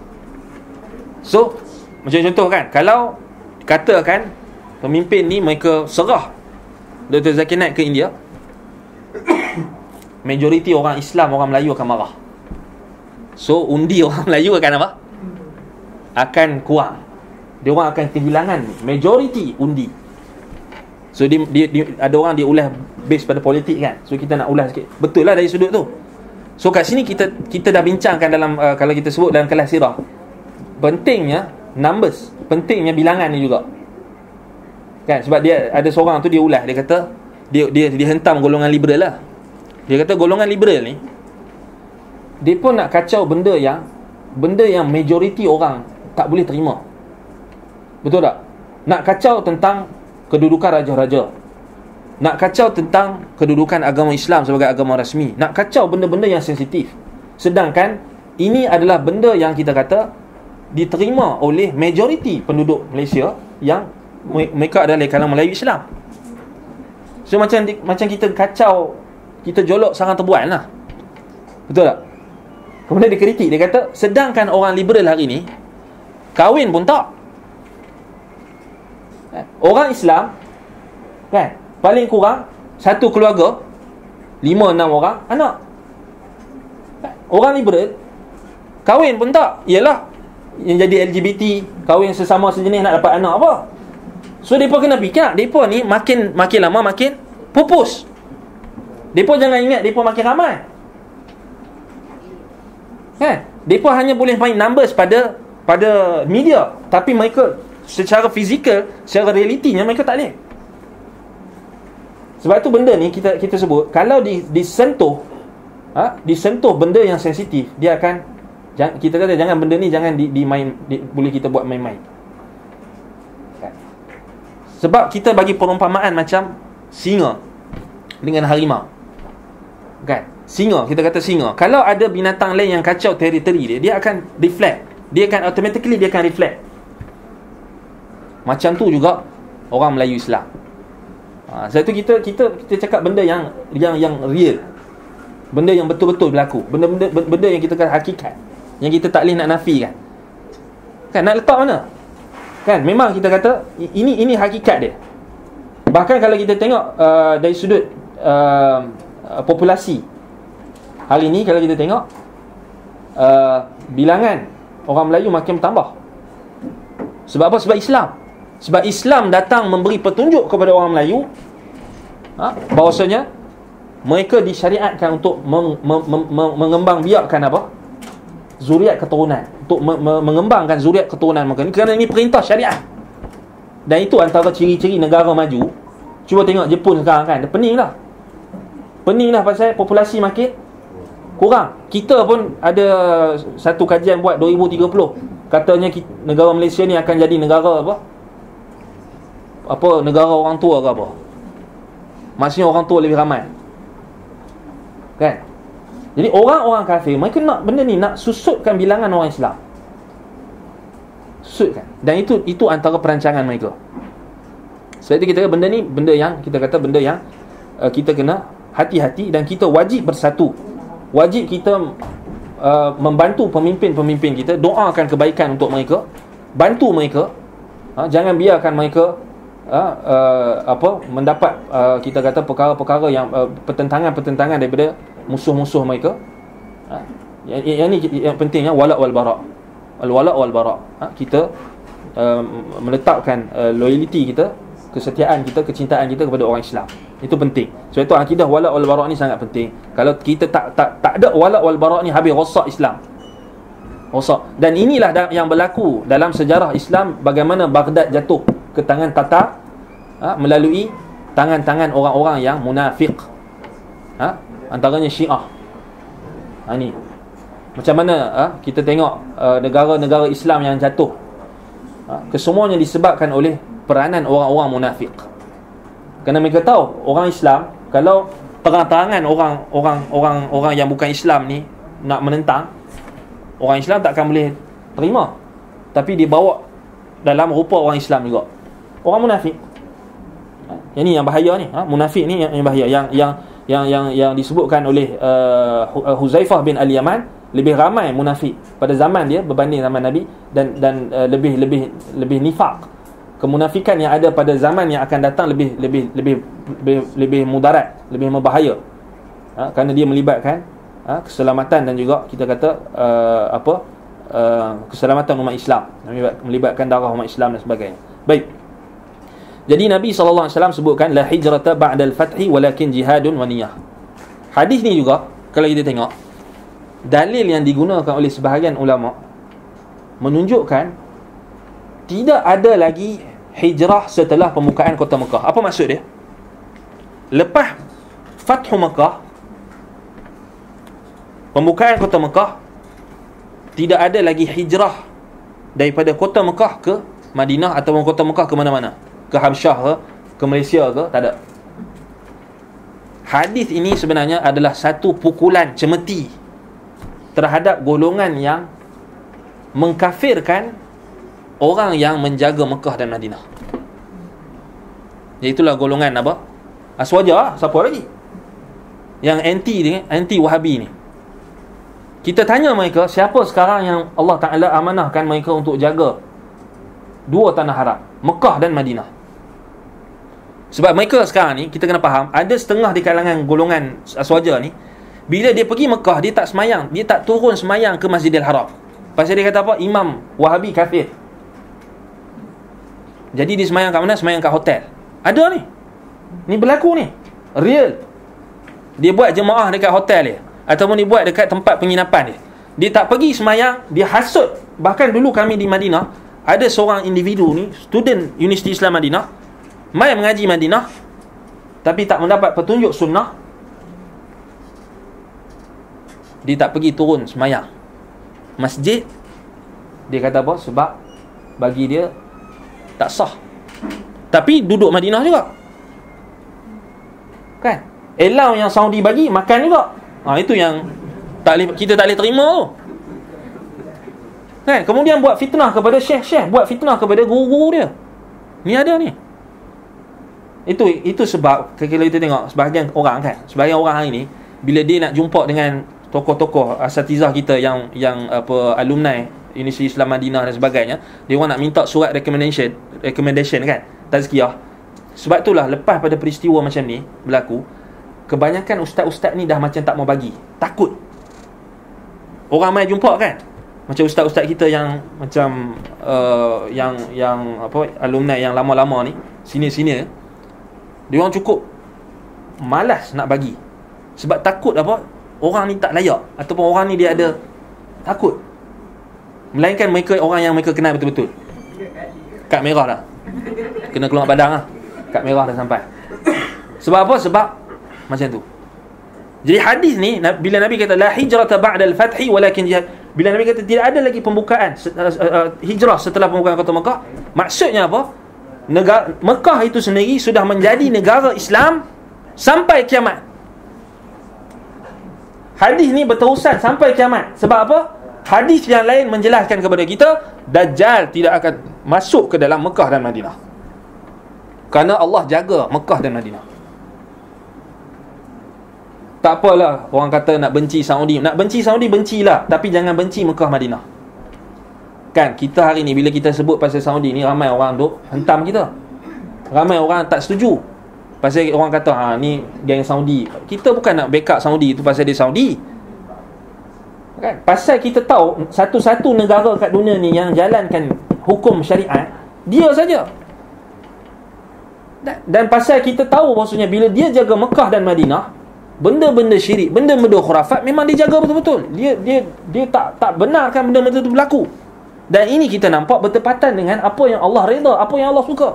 So macam contoh kan, kalau katakan pemimpin ni mereka serah Doktor Zakir Naik ke India, majoriti orang Islam, orang Melayu akan marah. So undi orang Melayu akan apa? Akan kurang. Dia orang akan kehilangan majoriti undi. So dia, dia, dia ada orang dia ulas base pada politik kan. So kita nak ulas sikit. Betul lah dari sudut tu. So kat sini kita kita dah bincangkan dalam uh, kalau kita sebut dalam kelas sirah, pentingnya numbers, pentingnya bilangan ni juga. Kan, sebab dia ada seorang tu dia ulas, dia kata dia dia dia hentam golongan liberal lah. Dia kata golongan liberal ni dia pun nak kacau benda yang benda yang majoriti orang tak boleh terima. Betul tak? Nak kacau tentang kedudukan raja-raja, nak kacau tentang kedudukan agama Islam sebagai agama rasmi, nak kacau benda-benda yang sensitif. Sedangkan ini adalah benda yang kita kata diterima oleh majoriti penduduk Malaysia yang mereka adalah kalangan Melayu Islam. So macam macam kita kacau, kita jolok sarang terbual lah. Betul tak? Kemudian dia kritik, dia kata sedangkan orang liberal hari ni kahwin pun tak. Orang Islam kan, paling kurang satu keluarga lima enam orang anak. Orang liberal kahwin pun tak. Yalah, yang jadi L G B T, kahwin sesama sejenis nak dapat anak apa. So mereka kena fikir, mereka ni makin makin lama makin pupus. Mereka jangan ingat mereka makin ramai kan. Mereka hanya boleh main numbers pada pada media, tapi mereka secara fizikal, secara realitinya mereka tak boleh. Sebab tu benda ni kita kita sebut, kalau di, disentuh ha, disentuh benda yang sensitif, dia akan, kita kata jangan benda ni jangan di, di main di, boleh kita buat main-main. Sebab kita bagi perumpamaan macam singa dengan harimau. Kan? Singa, kita kata singa, kalau ada binatang lain yang kacau teritori dia, dia akan reflect. Dia akan automatically dia akan reflect. Macam tu juga orang Melayu Islam. Ha, sebab tu kita kita kita cakap benda yang yang yang real. Benda yang betul-betul berlaku. Benda-benda benda yang kita kata hakikat. Yang kita tak boleh nak nafikan. Kan, nak letak mana? Kan, memang kita kata ini ini hakikat dia. Bahkan kalau kita tengok uh, dari sudut uh, populasi hari ni, kalau kita tengok uh, bilangan orang Melayu makin bertambah. Sebab apa? Sebab Islam. Sebab Islam datang memberi petunjuk kepada orang Melayu ha, bahawasanya mereka disyariatkan untuk meng, meng, meng, meng, mengembangbiakkan apa? Zuriat keturunan. Untuk me, me, mengembangkan zuriat keturunan mereka ni, kerana ini perintah syariat. Dan itu antara ciri-ciri negara maju. Cuba tengok Jepun sekarang kan, dia pening lah. Pening lah pasal populasi makin kurang. Kita pun ada satu kajian buat dua ribu tiga puluh. Katanya negara Malaysia ni akan jadi negara apa? Apa, negara orang tua ke apa? Maksudnya orang tua lebih ramai. Kan? Jadi orang-orang kafir, mereka nak benda ni, nak susutkan bilangan orang Islam. Susutkan. Dan itu itu antara perancangan mereka. Sebab itu kita kata benda ni, benda yang kita kata benda yang uh, kita kena hati-hati, dan kita wajib bersatu. Wajib kita uh, membantu pemimpin-pemimpin kita, doakan kebaikan untuk mereka, bantu mereka. Ha, jangan biarkan mereka uh, uh, apa mendapat uh, kita kata perkara-perkara yang uh, pertentangan-pertentangan daripada musuh-musuh mereka. Ha, yang, yang ni yang pentingnya wala' wal bara'. Al-wala' wal bara'. Ha, kita uh, meletakkan uh, loyalty kita, kesetiaan kita, kecintaan kita kepada orang Islam. Itu penting. Sebab itu akidah wala' wal bara' ni sangat penting. Kalau kita tak tak tak ada wala' wal bara' ni, habis rosak Islam. Rosak. Dan inilah yang berlaku dalam sejarah Islam, bagaimana Baghdad jatuh ke tangan Tatar ha, melalui tangan-tangan orang-orang yang munafik. Ha, antaranya Syiah. Ha, ni. Macam mana ha, kita tengok uh, negara-negara Islam yang jatuh. Ha, kesemuanya disebabkan oleh peranan orang-orang munafik. Kerana mereka tahu orang Islam, kalau terang-terangan orang orang orang orang yang bukan Islam ni nak menentang, orang Islam takkan boleh terima. Tapi dibawa dalam rupa orang Islam juga. Orang munafik. Ha, yang ni yang bahaya ni, ha, munafik ni yang, yang bahaya, yang yang yang yang yang disebutkan oleh uh, Huzaifah bin Al-Yaman, lebih ramai munafik pada zaman dia berbanding zaman Nabi, dan dan uh, lebih lebih lebih nifaq. Kemunafikan yang ada pada zaman yang akan datang lebih lebih lebih lebih, lebih mudarat, lebih berbahaya. Ha, kerana dia melibatkan ha, keselamatan dan juga kita kata uh, apa uh, keselamatan umat Islam, melibatkan darah umat Islam dan sebagainya. Baik. Jadi Nabi sallallahu alaihi wasallam sebutkan la hijrata ba'da al-fathi walakin jihadun wa niyyah. Hadis ni juga kalau kita tengok, dalil yang digunakan oleh sebahagian ulama menunjukkan tidak ada lagi hijrah setelah pembukaan kota Mekah. Apa maksud dia? Lepas Fathu Mekah, pembukaan kota Mekah, tidak ada lagi hijrah daripada kota Mekah ke Madinah ataupun kota Mekah ke mana-mana, ke Habsyah ke, ke Malaysia ke, tak ada. Hadis ini sebenarnya adalah satu pukulan cemeti terhadap golongan yang mengkafirkan orang yang menjaga Mekah dan Madinah. Iaitulah golongan apa? Aswaja, siapa lagi? Yang anti ni, anti Wahabi ni. Kita tanya mereka, siapa sekarang yang Allah Ta'ala amanahkan mereka untuk jaga dua tanah haram, Mekah dan Madinah? Sebab mereka sekarang ni, kita kena faham, ada setengah di kalangan golongan Aswaja ni, bila dia pergi Mekah, dia tak semayang, dia tak turun semayang ke Masjidil Haram. Pasal dia kata apa? Imam Wahabi kafir. Jadi dia semayang kat mana? Semayang kat hotel. Ada ni. Ni berlaku ni. Real. Dia buat jemaah dekat hotel dia, ataupun dia buat dekat tempat penginapan dia. Dia tak pergi semayang, dia hasut. Bahkan dulu kami di Madinah, ada seorang individu ni, student Universiti Islam Madinah, mai mengaji Madinah, tapi tak mendapat petunjuk sunnah. Dia tak pergi turun semayang masjid. Dia kata apa? Sebab bagi dia tak sah. Tapi duduk Madinah juga, kan? Allow yang Saudi bagi, makan juga. Ha, itu yang tak boleh, kita tak boleh terima tu, kan? Kemudian buat fitnah kepada syekh-syekh, buat fitnah kepada guru-guru dia. Ni ada ni. Itu itu sebab kalau kita tengok sebahagian orang, kan, sebahagian orang hari ni, bila dia nak jumpa dengan tokoh-tokoh asatizah kita yang yang apa alumni Universiti Islam Madinah dan sebagainya, dia orang nak minta surat recommendation, recommendation kan, tazkiyah. Sebab itulah lepas pada peristiwa macam ni berlaku, kebanyakan ustaz-ustaz ni dah macam tak mau bagi, takut. Orang mai jumpa, kan, macam ustaz-ustaz kita yang macam uh, yang yang apa alumni yang lama-lama ni, senior-senior, dia orang cukup malas nak bagi. Sebab takut apa? Orang ni tak layak, ataupun orang ni dia ada takut. Melainkan mereka orang yang mereka kenal betul-betul. Kad merah dah, kena keluar badang lah. Kad merah dah sampai. Sebab apa? Sebab macam tu. Jadi hadis ni, bila Nabi kata la hijrata ba'da al-fathi walakin jihad, bila Nabi kata tidak ada lagi pembukaan uh, uh, hijrah setelah pembukaan kota Mekah, maksudnya apa? Negara Mekah itu sendiri sudah menjadi negara Islam sampai kiamat. Hadis ni berterusan sampai kiamat. Sebab apa? Hadis yang lain menjelaskan kepada kita, Dajjal tidak akan masuk ke dalam Mekah dan Madinah, kerana Allah jaga Mekah dan Madinah. Tak apalah orang kata nak benci Saudi. Nak benci Saudi, bencilah, tapi jangan benci Mekah Madinah. Kan, kita hari ni bila kita sebut pasal Saudi ni, ramai orang duk hentam kita. Ramai orang tak setuju. Pasal orang kata, ha, ni geng Saudi. Kita bukan nak backup Saudi tu pasal dia Saudi, kan? Pasal kita tahu satu-satu negara kat dunia ni yang jalankan hukum syariat, dia saja. Dan, dan pasal kita tahu maksudnya bila dia jaga Mekah dan Madinah, benda-benda syirik, benda-benda khurafat memang dia jaga betul-betul. Dia dia dia tak tak benarkan benda-benda itu berlaku. Dan ini kita nampak bertepatan dengan apa yang Allah redha, apa yang Allah suka.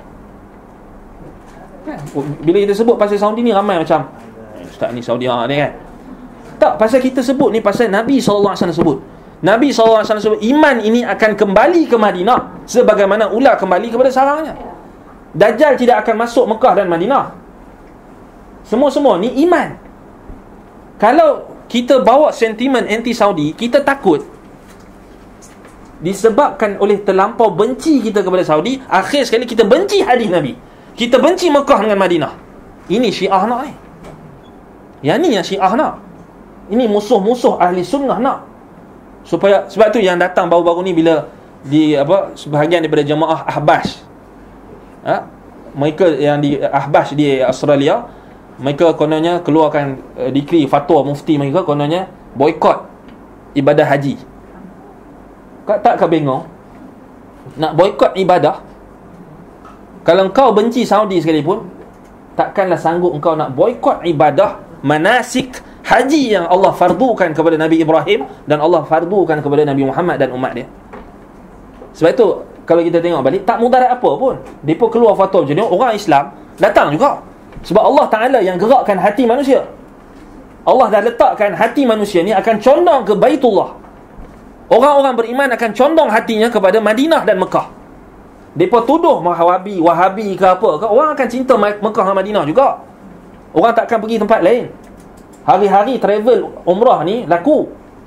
Bila kita sebut pasal Saudi ni, ramai macam ustaz ni Saudi ha, ni kan. Tak, pasal kita sebut ni pasal Nabi sallallahu alaihi wasallam sebut. Nabi sallallahu alaihi wasallam sebut iman ini akan kembali ke Madinah sebagaimana ular kembali kepada sarangnya. Dajjal tidak akan masuk Mekah dan Madinah. Semua-semua ni iman. Kalau kita bawa sentimen anti Saudi, kita takut disebabkan oleh terlampau benci kita kepada Saudi, akhir sekali kita benci hadis Nabi, kita benci Mekah dengan Madinah. Ini Syiah nak ni. Yang ni yang Syiah nak. Ini musuh-musuh ahli sunnah nak. Supaya, sebab tu yang datang baru-baru ni bila di apa sebahagian daripada jemaah Ahbash, ha? mereka yang di Ahbash di Australia, mereka kononnya keluarkan uh, dekri fatwa mufti mereka, kononnya boikot ibadah haji. Kak tak kau bingung nak boikot ibadah? Kalau engkau benci Saudi sekalipun, takkanlah sanggup engkau nak boikot ibadah manasik haji yang Allah fardukan kepada Nabi Ibrahim dan Allah fardukan kepada Nabi Muhammad dan umat dia. Sebab itu kalau kita tengok balik, tak mudarat apa pun depa keluar fatwa macam ni, orang Islam datang juga. Sebab Allah Ta'ala yang gerakkan hati manusia. Allah dah letakkan hati manusia ni akan condong ke Baitullah. Orang-orang beriman akan condong hatinya kepada Madinah dan Mekah. Depa tuduh Wahabi, Wahabi ke apa ke, orang akan cinta Mekah dan Madinah juga. Orang takkan pergi tempat lain. Hari-hari travel umrah ni laku.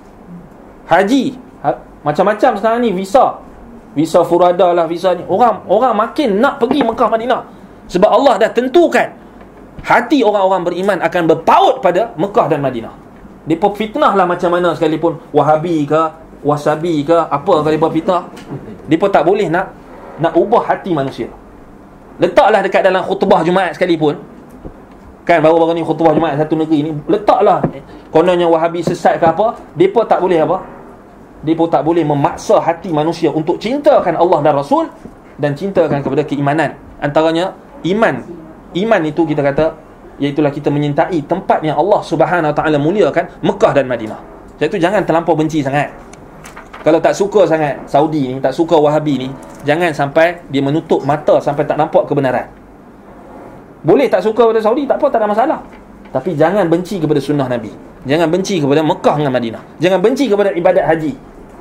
Haji ha, macam-macam sekarang ni, visa. Visa Furada lah, visa ni. Orang orang makin nak pergi Mekah Madinah. Sebab Allah dah tentukan hati orang-orang beriman akan berpaut pada Mekah dan Madinah. Depa fitnah lah macam mana sekalipun, Wahabi ke, Wasabi ke, apa ke depa fitnah. Depa tak boleh nak nak ubah hati manusia. Letaklah dekat dalam khutbah Jumaat sekalipun. Kan baru-baru ni khutbah Jumaat satu negeri ni, letaklah kononnya Wahabi sesat ke apa, depa tak boleh apa? Depa tak boleh memaksa hati manusia untuk cintakan Allah dan Rasul dan cintakan kepada keimanan. Antaranya iman. Iman itu kita kata, iaitulah kita menyintai tempat yang Allah Subhanahu Wa Taala muliakan, Mekah dan Madinah. Sebab itu jangan terlampau benci sangat. Kalau tak suka sangat Saudi ni, tak suka Wahabi ni, jangan sampai dia menutup mata sampai tak nampak kebenaran. Boleh tak suka pada Saudi, tak apa, tak ada masalah. Tapi jangan benci kepada sunnah Nabi. Jangan benci kepada Mekah dengan Madinah. Jangan benci kepada ibadat haji.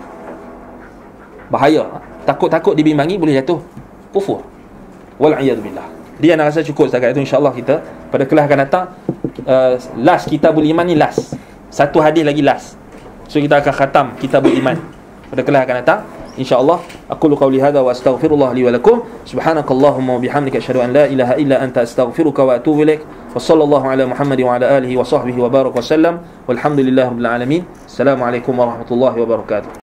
Bahaya. Takut-takut dibimbangi boleh jatuh kufur. Wal'iyadzubillah. Dia nak rasa cukup setakat itu. InsyaAllah kita pada kelas akan datang, uh, last Kitabul Iman ni last. Satu hadis lagi last. So kita akan khatam Kitabul Iman pada kelas akan datang, InsyaAllah. Aqulu qawli hadha wa astaghfirullah li wa lakum. Subhanakallahumma wa bihamdika asyhadu an la ilaha illa anta astaghfiruka wa atubu ilaik. Wa sallallahu ala Muhammad wa ala alihi wa sahbihi wa baraka wa sallam. Walhamdulillahirabbil alamin. Assalamualaikum warahmatullahi wabarakatuh.